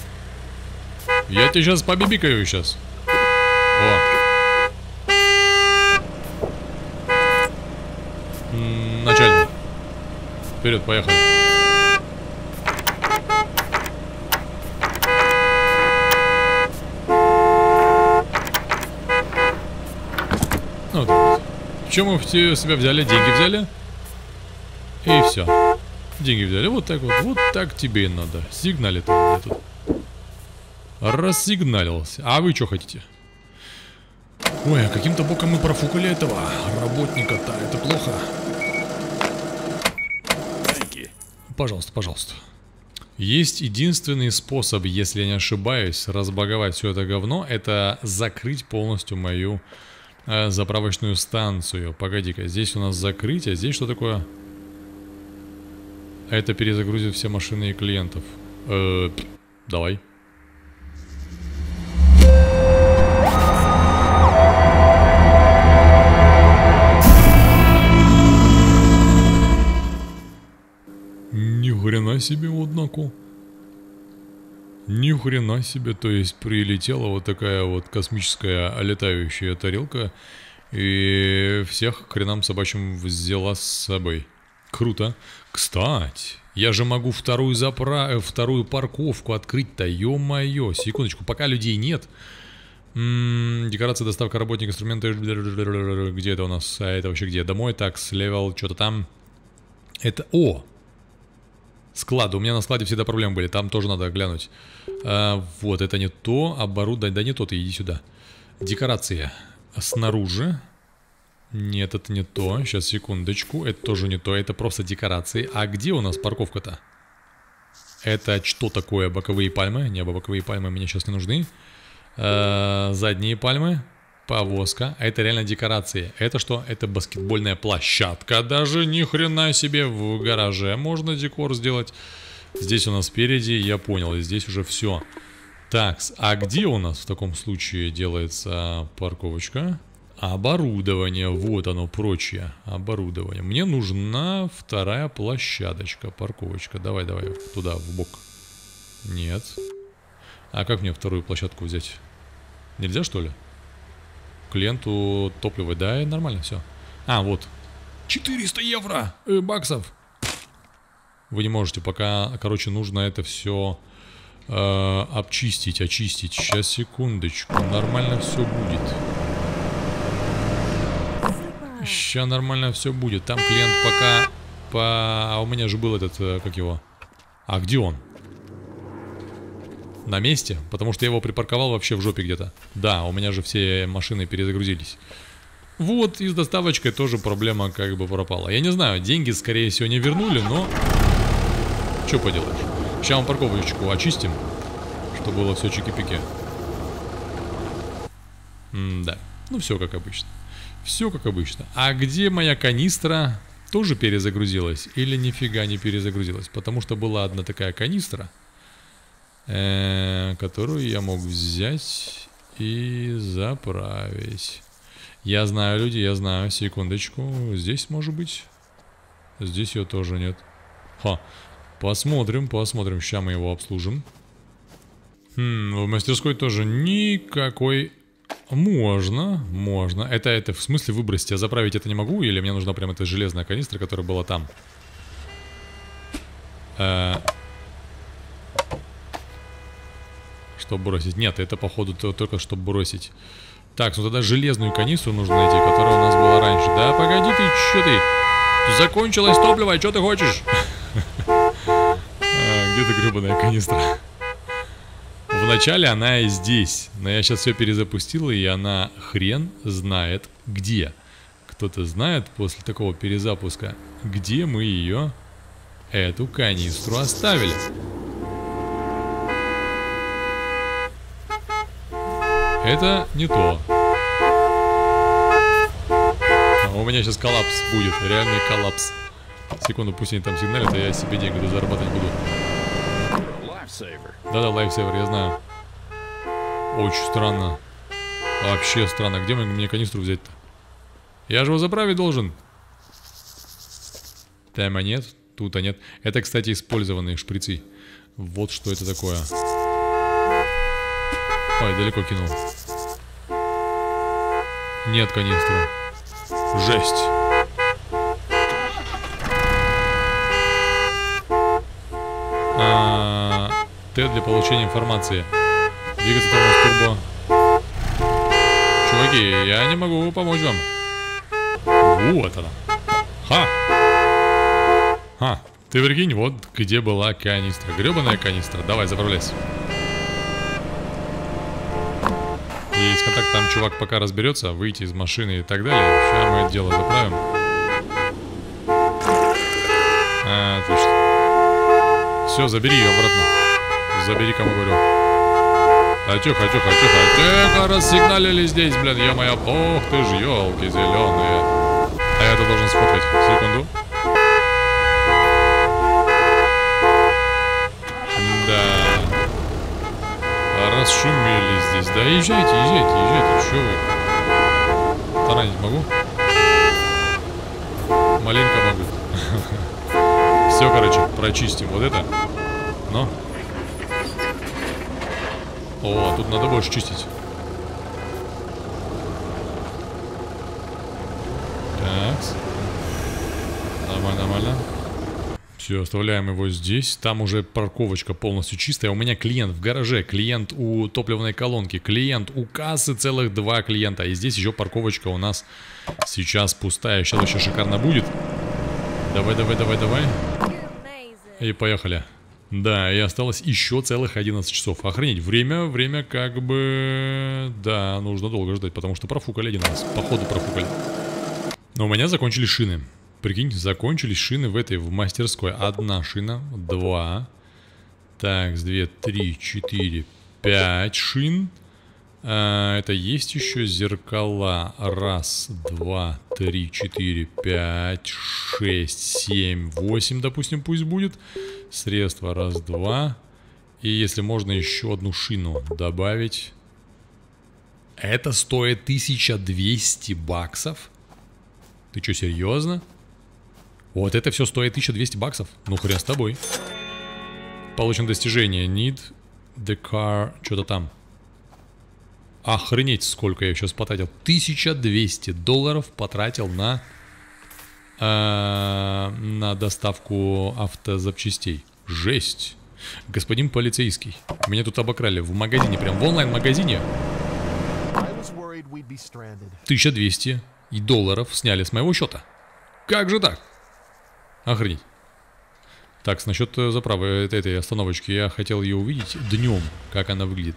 Я тебе сейчас побибикаю сейчас. О. М-м, начальник. Вперед, поехали. Ну вот. Чем мы все себя взяли? Деньги взяли. И все. Деньги взяли, вот так вот, вот так тебе и надо. Сигналит он мне тут. Рассигналился. А вы что хотите? Ой, а каким-то боком мы профукали этого работника-то. Это плохо. Пожалуйста, пожалуйста. Есть единственный способ, если я не ошибаюсь, разбаговать все это говно. Это закрыть полностью мою э, заправочную станцию. Погоди-ка, здесь у нас закрытие. Здесь что такое? Это перезагрузит все машины и клиентов. Э, давай. Ни хрена себе, однако. Ни хрена себе. То есть прилетела вот такая вот космическая летающая тарелка. И всех к хренам собачьим взяла с собой. Круто. Кстати, я же могу вторую запра... вторую парковку открыть-то, ё-моё. Секундочку, пока людей нет. М-м, декорация, доставка, работник, инструменты. Где это у нас? А это вообще где? Домой, так, слевел, что-то там. Это... О! Склады. У меня на складе всегда проблемы были. Там тоже надо глянуть. А, вот, это не то. Оборудование. Да не то, ты иди сюда. Декорация. Снаружи. Нет, это не то. Сейчас, секундочку. Это тоже не то. Это просто декорации. А где у нас парковка-то? Это что такое? Боковые пальмы? Не, боковые пальмы мне сейчас не нужны. А, задние пальмы. Повозка. А это реально декорации. Это что? Это баскетбольная площадка. Даже ни хрена себе, в гараже можно декор сделать. Здесь у нас спереди, я понял, здесь уже все. Так, а где у нас в таком случае делается парковочка? Оборудование. Вот оно, прочее. Оборудование. Мне нужна вторая площадочка, парковочка. Давай, давай, туда, в бок. Нет. А как мне вторую площадку взять? Нельзя, что ли? Клиенту топливо, да, и нормально все. А, вот. четыреста евро э, баксов. Вы не можете, пока, короче, нужно это все э, обчистить, очистить. Сейчас, секундочку, нормально все будет. Сейчас нормально все будет. Там клиент пока... По... А у меня же был этот, э, как его? А где он? На месте? Потому что я его припарковал вообще в жопе где-то. Да, у меня же все машины перезагрузились. Вот, и с доставочкой тоже проблема как бы пропала. Я не знаю, деньги, скорее всего, не вернули, но... Что поделаешь? Сейчас мы парковочку очистим, чтобы было все чики-пики. М-да, ну все как обычно. Все как обычно. А где моя канистра? Тоже перезагрузилась? Или нифига не перезагрузилась? Потому что была одна такая канистра, которую я мог взять и заправить. Я знаю, люди, я знаю. Секундочку. Здесь может быть. Здесь ее тоже нет. Ха. Посмотрим, посмотрим. Сейчас мы его обслужим. Хм, в мастерской тоже никакой... Можно, можно. Это, это в смысле выбросить? Я заправить это не могу? Или мне нужна прям эта железная канистра, которая была там? Э Чтобы бросить. Нет, это походу только чтобы бросить. Так, ну тогда железную канистру нужно найти, которая у нас была раньше. Да погоди ты, что ты? Закончилось топливо, что ты хочешь? Где-то гребаная канистра. Вначале она и здесь. Но я сейчас все перезапустил, и она хрен знает где. Кто-то знает после такого перезапуска, где мы ее, эту канистру, оставили. Это не то. А у меня сейчас коллапс будет. Реальный коллапс. Секунду, пусть они там сигналят, а я себе деньги зарабатывать буду. Да-да, лайфсейвер, я знаю. Очень странно. Вообще странно. Где мне канистру взять-то? Я же его заправить должен. Там, а нет. Тут, а нет. Это, кстати, использованные шприцы. Вот что это такое. Ой, далеко кинул. Нет канистры. Жесть. А, Т для получения информации. Двигаться тормоз турбо. Чуваки, я не могу помочь вам. Вот она. Ха. Ха. Ты прикинь, вот где была канистра. Гребаная канистра. Давай, заправляйся. Есть контакт, там чувак пока разберется, выйти из машины и так далее. Сейчас мы это дело заправим. А, отлично. Все, забери ее обратно. Забери, кому говорю. А тихо, тихо, тихо, тихо, рассигналили здесь, блин, ё-моё. Ох ты ж, ёлки зеленые. А я это должен сфоткать. Секунду. Да. Расшумели здесь. Да езжайте, езжайте, езжайте. Чё вы? Таранить могу? Маленько могу. Все, короче, прочистим вот это. Но. О, тут надо больше чистить. нормально, нормально. Все, оставляем его здесь. Там уже парковочка полностью чистая. У меня клиент в гараже, клиент у топливной колонки, клиент у кассы, целых два клиента. И здесь еще парковочка у нас сейчас пустая. Сейчас вообще шикарно будет. Давай, давай, давай, давай. И поехали. Да, и осталось еще целых одиннадцать часов. Охренеть, время, время как бы... Да, нужно долго ждать, потому что профукали один раз. Походу профукали. Но у меня закончились шины. Прикинь, закончились шины в этой, в мастерской. Одна шина, два. Так, две, три, четыре, пять шин. А, это есть еще зеркала. Раз, два, три, четыре, пять, шесть, семь, восемь, допустим, пусть будет. Средства, раз, два. И если можно еще одну шину добавить. Это стоит тысяча двести баксов. Ты что, серьезно? Вот это все стоит тысяча двести баксов. Ну хрен с тобой. Получено достижение. Need the car. Что-то там. Охренеть, сколько я сейчас потратил. тысяча двести долларов потратил на... Э, на доставку автозапчастей. Жесть. Господин полицейский. Меня тут обокрали в магазине. Прям в онлайн-магазине. тысяча двести долларов сняли с моего счета. Как же так? Охренеть. Так, насчет заправы этой остановочки. Я хотел ее увидеть днем, как она выглядит.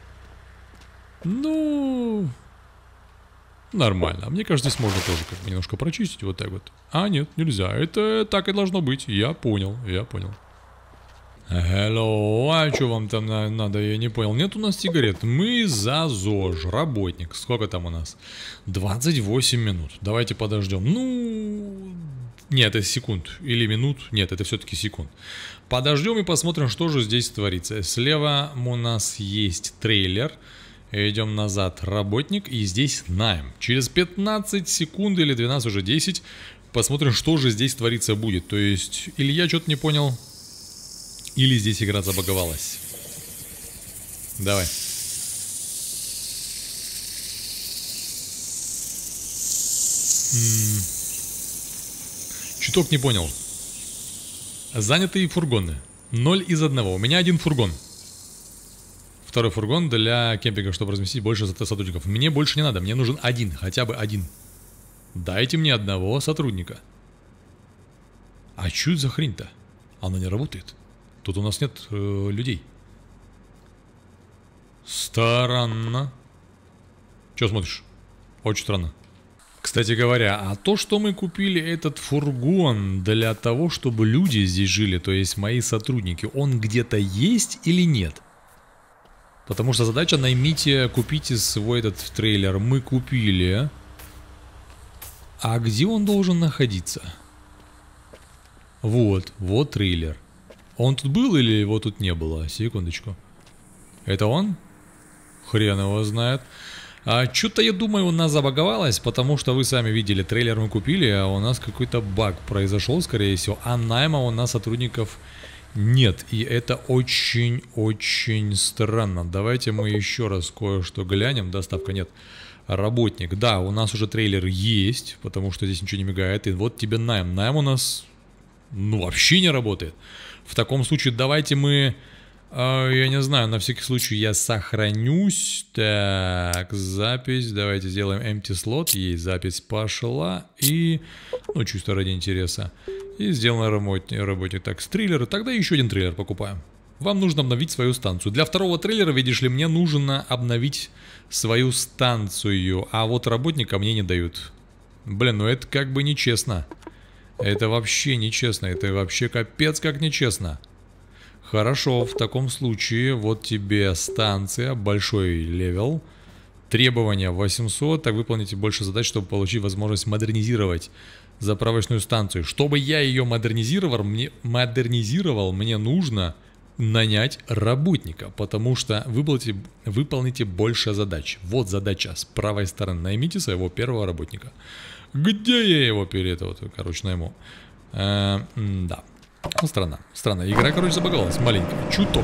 Ну... Нормально. Мне кажется, здесь можно тоже как бы немножко прочистить вот так вот. А, нет, нельзя. Это так и должно быть. Я понял, я понял. Hello, а что вам там надо, я не понял. Нет у нас сигарет. Мы за ЗОЖ, работник. Сколько там у нас? двадцать восемь минут. Давайте подождем. Ну... Нет, это секунд. Или минут. Нет, это все-таки секунд. Подождем и посмотрим, что же здесь творится. Слева у нас есть трейлер. Идем назад. Работник. И здесь найм. Через пятнадцать секунд или двенадцать, уже десять. Посмотрим, что же здесь твориться будет. То есть, или я что-то не понял, или здесь игра забаговалась. Давай. М-м. Чуток не понял. Занятые фургоны. Ноль из одного. У меня один фургон. Второй фургон для кемпинга, чтобы разместить больше сотрудников. Мне больше не надо. Мне нужен один. Хотя бы один. Дайте мне одного сотрудника. А что за хрень-то? Она не работает. Тут у нас нет э, людей. Странно. Че смотришь? Очень странно. Кстати говоря, а то, что мы купили этот фургон для того, чтобы люди здесь жили, то есть мои сотрудники, он где-то есть или нет? Потому что задача: наймите, купите свой этот трейлер. Мы купили. А где он должен находиться? Вот, вот трейлер. Он тут был или его тут не было? Секундочку. Это он? Хрен его знает. А, что-то, я думаю, у нас забаговалось, потому что вы сами видели, трейлер мы купили, а у нас какой-то баг произошел, скорее всего. А найма у нас сотрудников нет. И это очень-очень странно. Давайте мы еще раз кое-что глянем. Доставка нет. Работник. Да, у нас уже трейлер есть, потому что здесь ничего не мигает. И вот тебе найм. Найм у нас, ну, вообще не работает. В таком случае давайте мы... Я не знаю, на всякий случай я сохранюсь. Так, запись. Давайте сделаем empty slot. Есть запись пошла. И, ну, чисто ради интереса. И сделаем работник. работник. Так, с трейлера. Тогда еще один трейлер покупаем. Вам нужно обновить свою станцию. Для второго трейлера, видишь ли, мне нужно обновить свою станцию. А вот работника мне не дают. Блин, ну это как бы нечестно. Это вообще нечестно. Это вообще капец как нечестно. Хорошо, в таком случае вот тебе станция, большой левел, требования восемьсот, так выполните больше задач, чтобы получить возможность модернизировать заправочную станцию. Чтобы я ее модернизировал, мне, модернизировал, мне нужно нанять работника, потому что выполните, выполните больше задач. Вот задача с правой стороны. Наймите своего первого работника. Где я его перед этого, короче, найму? Э, да. Ну, странно, странно. Игра, короче, забагалась маленько. Чуток.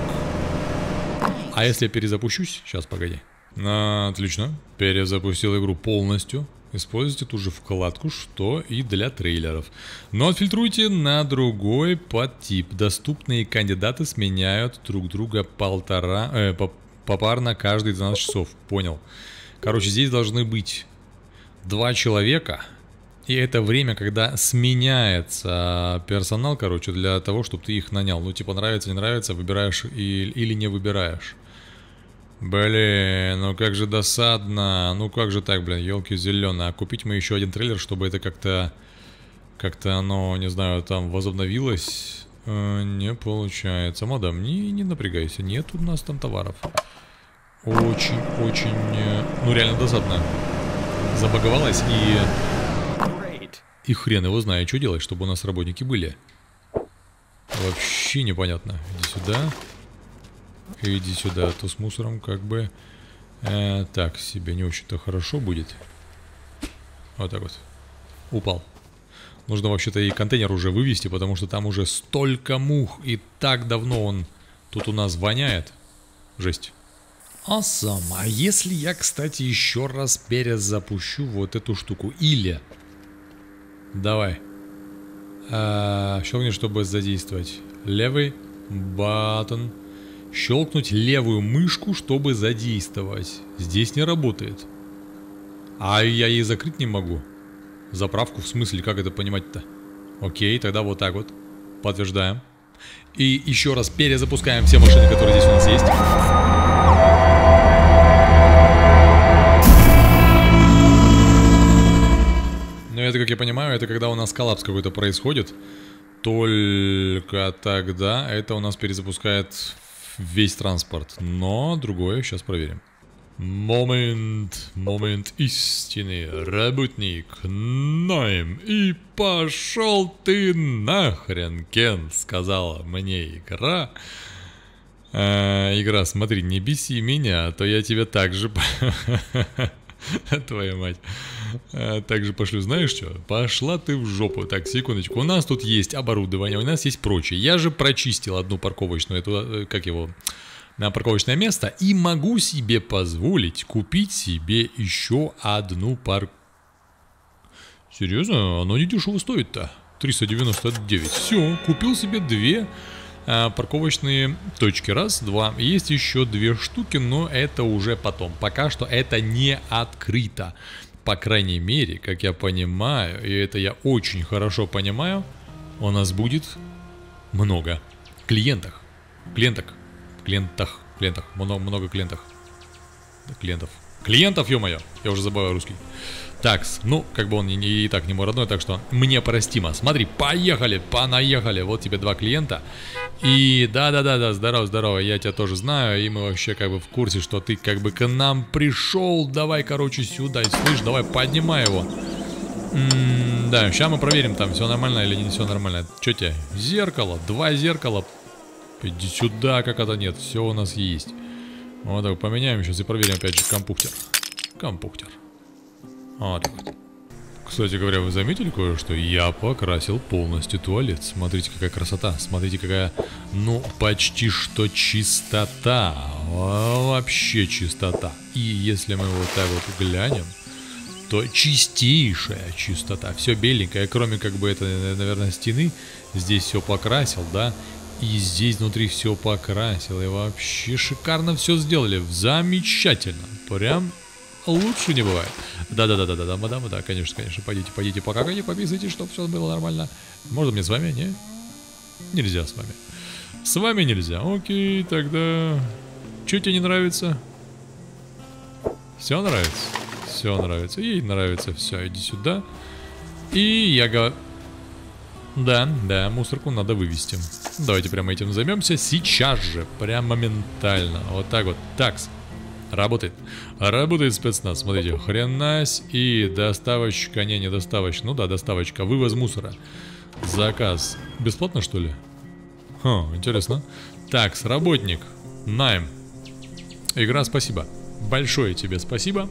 А если я перезапущусь? Сейчас, погоди. А, отлично. Перезапустил игру полностью. Используйте ту же вкладку, что и для трейлеров. Но отфильтруйте на другой подтип. Доступные кандидаты сменяют друг друга полтора, э, попарно каждые двенадцать часов. Понял. Короче, здесь должны быть два человека. И это время, когда сменяется персонал, короче, для того, чтобы ты их нанял. Ну, типа, нравится, не нравится, выбираешь и, или не выбираешь. Блин, ну как же досадно. Ну как же так, блин, елки зеленые. А купить мы еще один трейлер, чтобы это как-то... Как-то оно, не знаю, там возобновилось. Э, не получается. Мадам, не, не напрягайся. Нет у нас там товаров. Очень, очень... Ну реально досадно. Забаговалось и... И хрен его знает, что делать, чтобы у нас работники были. Вообще непонятно. Иди сюда. Иди сюда, а то с мусором как бы э, так себе не очень-то хорошо будет. Вот так вот. Упал. Нужно вообще-то и контейнер уже вывести, потому что там уже столько мух. И так давно он тут у нас воняет. Жесть. Awesome. А если я, кстати, еще раз перезапущу вот эту штуку? Или... Давай. А, щелкни, чтобы задействовать. Левый батон. Щелкнуть левую мышку, чтобы задействовать. Здесь не работает. А я ей закрыть не могу. Заправку, в смысле, как это понимать-то? Окей, тогда вот так вот. Подтверждаем. И еще раз перезапускаем все машины, которые здесь у нас есть. Но это, как я понимаю, это когда у нас коллапс какой-то происходит. Только тогда это у нас перезапускает весь транспорт. Но другое сейчас проверим. Момент, момент истины, работник Найм. И пошел ты нахрен, Кен, сказала мне игра. А, игра, смотри, не беси меня, а то я тебя так же... Твоя мать. А, также пошлю, знаешь что? Пошла ты в жопу. Так, секундочку. У нас тут есть оборудование, у нас есть прочее. Я же прочистил одну парковочную, эту, как его, на парковочное место. И могу себе позволить купить себе еще одну парк. Серьезно? Оно не дешево стоит-то. триста девяносто девять. Все, купил себе две а, парковочные точки. Раз, два. Есть еще две штуки, но это уже потом. Пока что это не открыто. По крайней мере, как я понимаю, и это я очень хорошо понимаю, у нас будет много клиентов. Клиенток. Клиентах. Клиентах. Много, много клиентов. Клиентов. Клиентов, ё-моё. Я уже забываю русский. Такс, ну, как бы он и, и, и так не мой родной, так что мне простимо. Смотри, поехали, понаехали. Вот тебе два клиента. И да-да-да-да, здорово-здорово, я тебя тоже знаю. И мы вообще как бы в курсе, что ты как бы к нам пришел. Давай, короче, сюда. Слышь, давай, поднимай его. М-м, да, сейчас мы проверим, там все нормально или не все нормально. Че тебе? Зеркало, два зеркала. Иди сюда, как это нет, все у нас есть. Вот так, поменяем сейчас и проверим опять же компьютер. Компьютер. Вот так вот. Кстати говоря, вы заметили кое-что? Я покрасил полностью туалет. Смотрите, какая красота. Смотрите, какая, ну, почти что чистота. Вообще чистота. И если мы вот так вот глянем, то чистейшая чистота. Все беленькое, кроме как бы это, наверное, стены. Здесь все покрасил, да? И здесь внутри все покрасил. И вообще шикарно все сделали. Замечательно. Прям... Лучше не бывает. Да-да-да-да-да, мадам, да, конечно, конечно. Пойдите, пойдите, покакайте, пописайте, чтобы все было нормально. Можно мне с вами? Не? Нельзя с вами. С вами нельзя. Окей, тогда... Че тебе не нравится? Все нравится? Все нравится. Ей нравится. Все, иди сюда. И я говорю... Да, да, мусорку надо вывести. Давайте прямо этим займемся. Сейчас же. Прям моментально. Вот так вот. Такс. Работает. Работает спецназ. Смотрите, хренась. И доставочка. Не, не доставочка. Ну да, доставочка. Вывоз мусора. Заказ. Бесплатно, что ли? Хм, интересно. Так, работник. Найм. Игра, спасибо. Большое тебе спасибо.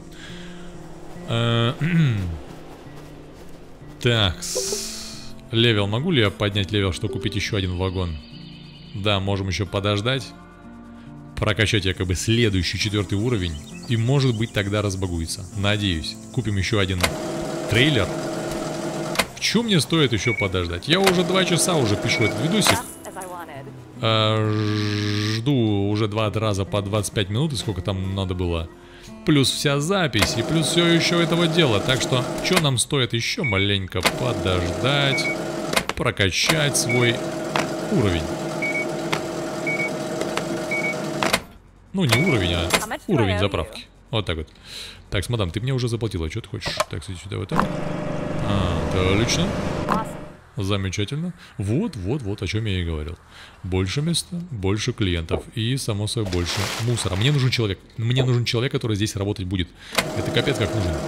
Так. Левел. Могу ли я поднять левел, чтобы купить еще один вагон? Да, можем еще подождать. прокачать якобы следующий четвертый уровень. И может быть тогда разбагуется. Надеюсь. Купим еще один трейлер. Чё мне стоит еще подождать? Я уже два часа уже пишу этот видосик. А, жду уже два раза по двадцать пять минут. И сколько там надо было. Плюс вся запись. И плюс все еще этого дела. Так что, что нам стоит еще маленько подождать. Прокачать свой уровень. Ну, не уровень, а уровень заправки. Вот так вот. Так, мадам, ты мне уже заплатила. Что ты хочешь? Так, кстати, сюда вот так. А, отлично. Замечательно. Вот, вот, вот, о чем я и говорил. Больше места, больше клиентов. И, само собой, больше мусора. Мне нужен человек. Мне нужен человек, который здесь работать будет. Это капец как нужен.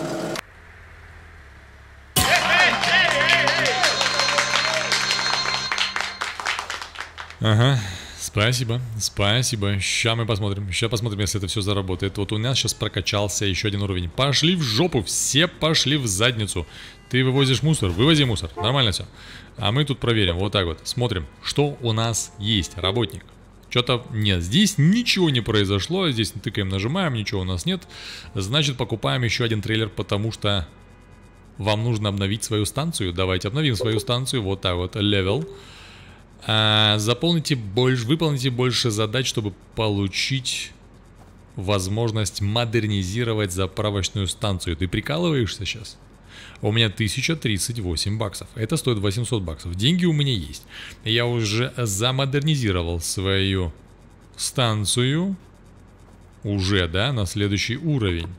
Ага. Спасибо, спасибо. Сейчас мы посмотрим. Сейчас посмотрим, если это все заработает. Вот у нас сейчас прокачался еще один уровень. Пошли в жопу, все пошли в задницу. Ты вывозишь мусор, вывози мусор. Нормально все. А мы тут проверим. Вот так вот. Смотрим, что у нас есть. Работник. Что-то нет. Здесь ничего не произошло. Здесь тыкаем, нажимаем, ничего у нас нет. Значит, покупаем еще один трейлер, потому что вам нужно обновить свою станцию. Давайте обновим свою станцию. Вот так вот. Левел. А, заполните больше, выполните больше задач, чтобы получить возможность модернизировать заправочную станцию. Ты прикалываешься сейчас? У меня тысяча тридцать восемь баксов. Это стоит восемьсот баксов. Деньги у меня есть. Я уже замодернизировал свою станцию. Уже, да, на следующий уровень.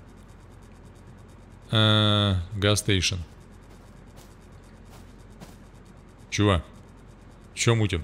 Газстейшн. Чувак. Чё мутим?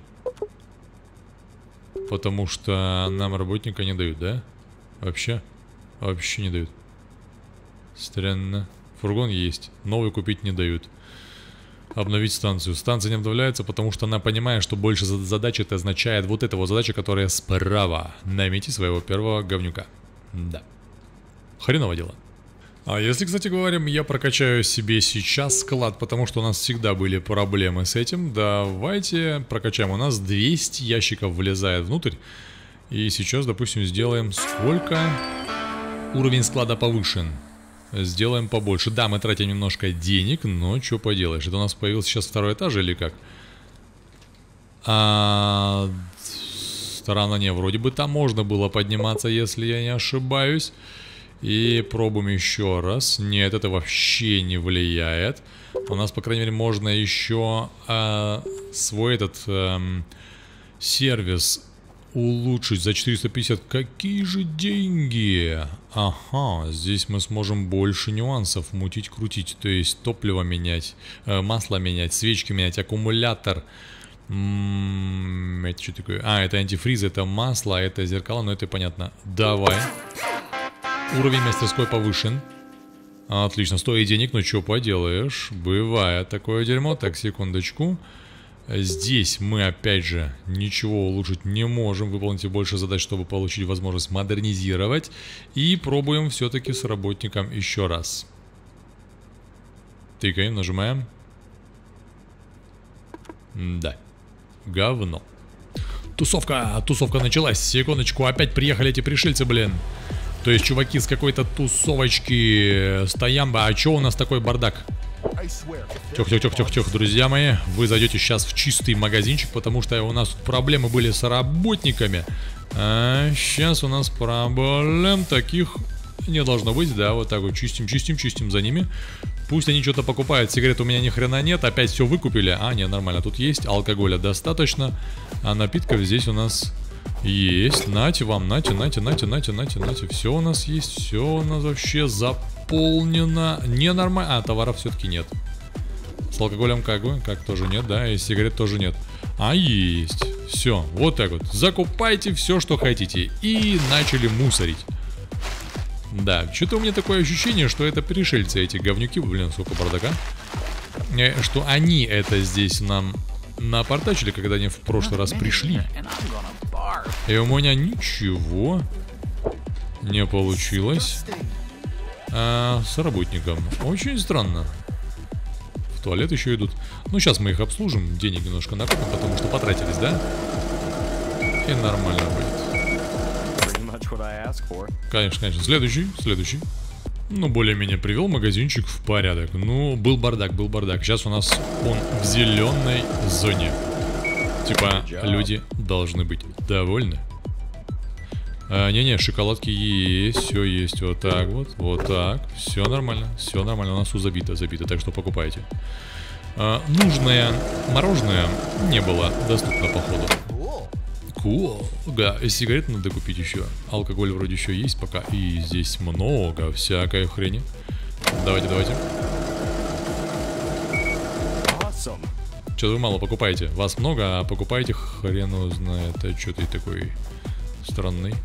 Потому что нам работника не дают, да? Вообще? Вообще не дают. Странно. Фургон есть. Новый купить не дают. Обновить станцию. Станция не обновляется, потому что она понимает, что больше задач это означает вот эта вот задача, которая справа. Наймите своего первого говнюка. Да. Хреново дело. А если, кстати говоря, я прокачаю себе сейчас склад, потому что у нас всегда были проблемы с этим, давайте прокачаем. У нас двести ящиков влезает внутрь. И сейчас, допустим, сделаем сколько? Уровень склада повышен. Сделаем побольше. Да, мы тратим немножко денег, но что поделаешь. Это у нас появился сейчас второй этаж или как? А... Странно, не, вроде бы там можно было подниматься, если я не ошибаюсь. И пробуем еще раз. Нет, это вообще не влияет. У нас, по крайней мере, можно еще э, свой этот э, сервис улучшить за четыреста пятьдесят. Какие же деньги? Ага, здесь мы сможем больше нюансов мутить, крутить. То есть топливо менять, э, масло менять, свечки менять, аккумулятор. М-м, это что такое? А, это антифриз, это масло, это зеркало, но это понятно. Давай. Уровень мастерской повышен. Отлично, стоит денег, но что поделаешь. Бывает такое дерьмо. Так, секундочку. Здесь мы, опять же, ничего улучшить не можем. Выполните больше задач, чтобы получить возможность модернизировать. И пробуем все-таки с работником еще раз. Тыкаем, нажимаем. Да. Говно. Тусовка, тусовка началась. Секундочку, опять приехали эти пришельцы, блин. То есть чуваки с какой-то тусовочки, стоямба. А чё у нас такой бардак? Тёх-тёх-тёх-тёх-тёх, друзья мои. Вы зайдете сейчас в чистый магазинчик, потому что у нас тут проблемы были с работниками. А сейчас у нас проблем таких не должно быть. Да, вот так вот чистим, чистим, чистим за ними. Пусть они что-то покупают. Сигарет у меня ни хрена нет. Опять все выкупили. А, нет, нормально. Тут есть. Алкоголя достаточно. А напитков здесь у нас... Есть, нате вам, нате, нате, нате, нате, нате, нате. Все у нас есть, все у нас вообще заполнено. Ненормально. А, товаров все-таки нет. С алкоголем как бы, как тоже нет, да, и сигарет тоже нет. А есть. Все, вот так вот. Закупайте все, что хотите. И начали мусорить. Да, что-то у меня такое ощущение, что это пришельцы, эти говнюки. Блин, сколько бардака. Что они это здесь нам напортачили, когда они в прошлый раз пришли. И у меня ничего не получилось а, с работником. Очень странно. В туалет еще идут. Ну, сейчас мы их обслужим. Денег немножко накопим, потому что потратились, да? И нормально будет. Конечно, конечно. Следующий, следующий. Ну, более-менее привел магазинчик в порядок. Ну, был бардак, был бардак. Сейчас у нас он в зеленой зоне. Типа, люди должны быть довольны. Не-не, а, шоколадки есть, все есть. Вот так вот, вот так. Все нормально, все нормально. У нас все забито, забито, так что покупайте. А, нужное мороженое не было доступно, походу. Cool. Да, сигарет надо купить еще. Алкоголь вроде еще есть пока. И здесь много всякой хрени. Давайте, давайте. Что-то вы мало покупаете. Вас много, а покупаете хрен его знает. А что ты такой странный?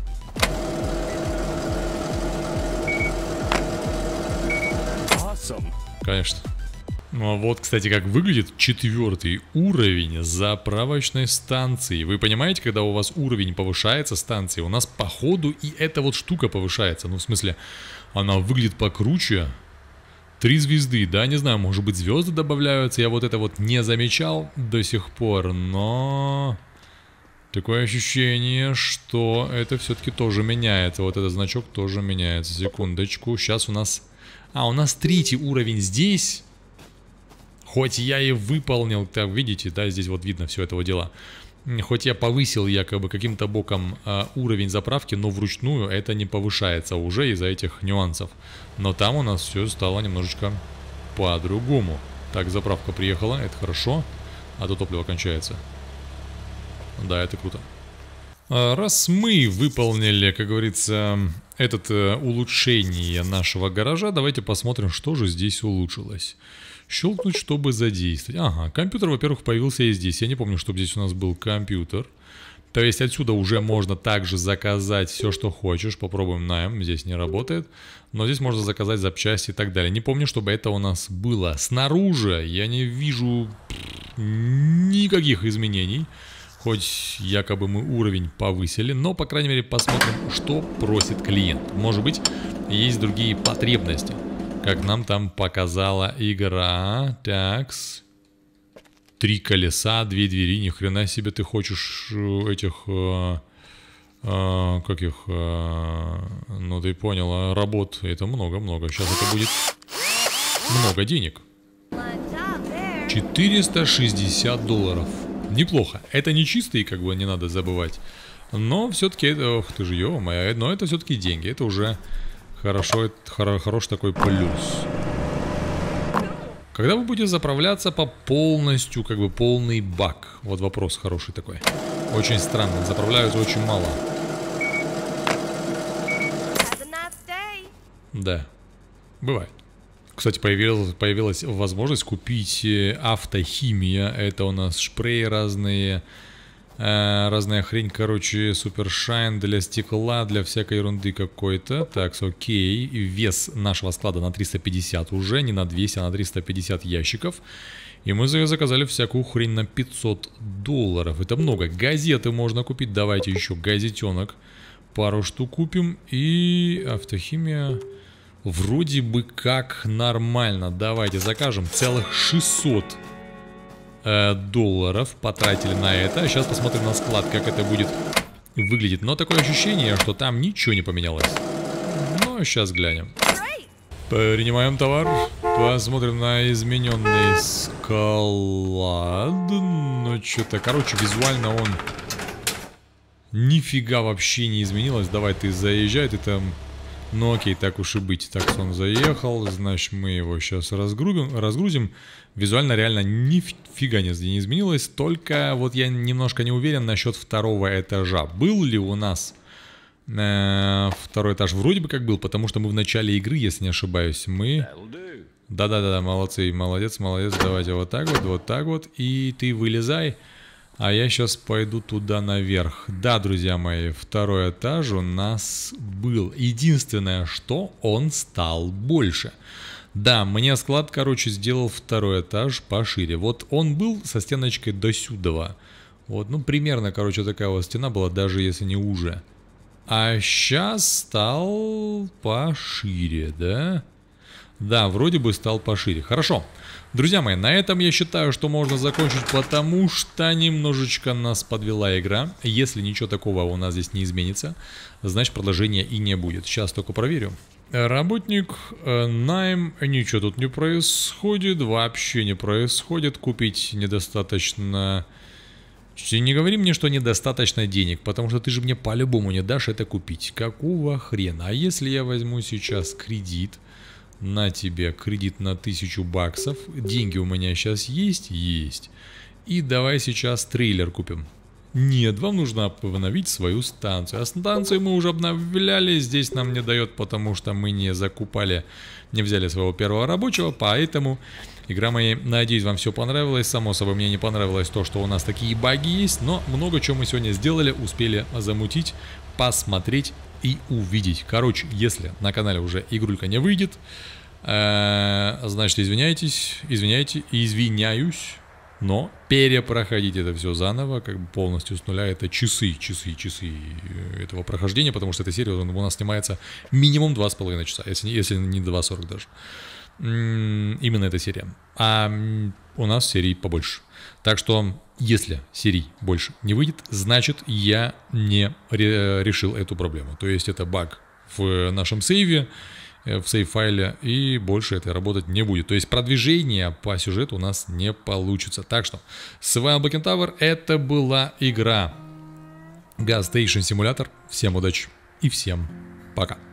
Конечно. Ну а вот, кстати, как выглядит четвертый уровень заправочной станции. Вы понимаете, когда у вас уровень повышается станции, у нас по ходу и эта вот штука повышается. Ну, в смысле, она выглядит покруче. Три звезды, да, не знаю, может быть, звезды добавляются. Я вот это вот не замечал до сих пор, но... Такое ощущение, что это все-таки тоже меняется. Вот этот значок тоже меняется. Секундочку, сейчас у нас... А, у нас третий уровень здесь... Хоть я и выполнил, так видите, да, здесь вот видно все этого дела. Хоть я повысил якобы каким-то боком э, уровень заправки, но вручную это не повышается уже из-за этих нюансов. Но там у нас все стало немножечко по-другому. Так, заправка приехала, это хорошо, а то топливо кончается. Да, это круто. Раз мы выполнили, как говорится, это э, улучшение нашего гаража, давайте посмотрим, что же здесь улучшилось. Щелкнуть, чтобы задействовать. Ага, компьютер, во-первых, появился и здесь. Я не помню, чтобы здесь у нас был компьютер. То есть отсюда уже можно также заказать все, что хочешь. Попробуем найм. Здесь не работает. Но здесь можно заказать запчасти и так далее. Не помню, чтобы это у нас было. Снаружи я не вижу никаких изменений. Хоть якобы мы уровень повысили. Но, по крайней мере, посмотрим, что просит клиент. Может быть, есть другие потребности. Как нам там показала игра. Такс. Три колеса, две двери. Ни хрена себе ты хочешь этих... Э, э, как их... Э, ну ты понял, работ. Это много-много. Сейчас это будет много денег. четыреста шестьдесят долларов. Неплохо. Это не чистые, как бы не надо забывать. Но все-таки это... Ох ты же, ё-моё. Но это все-таки деньги. Это уже... Хорошо, это хоро, хороший такой плюс. Когда вы будете заправляться по полностью, как бы полный бак? Вот вопрос хороший такой. Очень странно, заправляются очень мало. Да, бывает. Кстати, появилась, появилась возможность купить автохимия. Это у нас спреи разные. Разная хрень, короче, супершайн для стекла, для всякой ерунды какой-то. Так, окей. Вес нашего склада на триста пятьдесят уже, не на двести, а на триста пятьдесят ящиков. И мы заказали всякую хрень на пятьсот долларов. Это много. Газеты можно купить. Давайте еще газетенок пару штук купим. И автохимия вроде бы как нормально. Давайте закажем целых шестьсот долларов потратили на это. Сейчас посмотрим на склад, как это будет выглядеть. Но такое ощущение, что там ничего не поменялось. Но сейчас глянем. Принимаем товар. Посмотрим на измененный склад. Ну что-то, короче, визуально он нифига вообще не изменилось. Давай ты заезжай, ты там... Ну окей, так уж и быть. Так, он заехал, значит мы его сейчас разгрузим, разгрузим. Визуально реально нифига не изменилось. Только вот я немножко не уверен насчет второго этажа. Был ли у нас э, второй этаж? Вроде бы как был, потому что мы в начале игры, если не ошибаюсь, мы... Да-да-да, молодцы, молодец, молодец. Давайте вот так вот, вот так вот. И ты вылезай. А я сейчас пойду туда наверх. Да, друзья мои, второй этаж у нас был. Единственное, что он стал больше. Да, мне склад, короче, сделал второй этаж пошире. Вот он был со стеночкой до сюда. Вот, ну, примерно, короче, такая вот стена была, даже если не уже. А сейчас стал пошире, да? Да, вроде бы стал пошире. Хорошо. Друзья мои, на этом я считаю, что можно закончить, потому что немножечко нас подвела игра. Если ничего такого у нас здесь не изменится, значит продолжения и не будет. Сейчас только проверю. Работник, найм, ничего тут не происходит, вообще не происходит. Купить недостаточно... Не говори мне, что недостаточно денег, потому что ты же мне по-любому не дашь это купить. Какого хрена? А если я возьму сейчас кредит? На тебе кредит на тысячу баксов. Деньги у меня сейчас есть? Есть. И давай сейчас трейлер купим. Нет, вам нужно обновить свою станцию. А станцию мы уже обновляли. Здесь нам не дает, потому что мы не закупали, не взяли своего первого рабочего. Поэтому, игра моя, надеюсь, вам все понравилось. Само собой, мне не понравилось то, что у нас такие баги есть. Но много чего мы сегодня сделали, успели замутить, посмотреть и увидеть. Короче, если на канале уже игрулька не выйдет, э, значит, извиняйтесь, извиняйте, извиняюсь, но перепроходить это все заново, как бы полностью с нуля, это часы, часы, часы этого прохождения, потому что эта серия у нас снимается минимум два с половиной часа, если, если не два сорок даже. Именно эта серия. А у нас серий побольше. Так что, если серий больше не выйдет, значит, я не решил эту проблему. То есть, это баг в нашем сейве, в сейв-файле, и больше это работать не будет. То есть, продвижение по сюжету у нас не получится. Так что, с вами был BlocknTower. Это была игра Gas Station Simulator. Всем удачи и всем пока.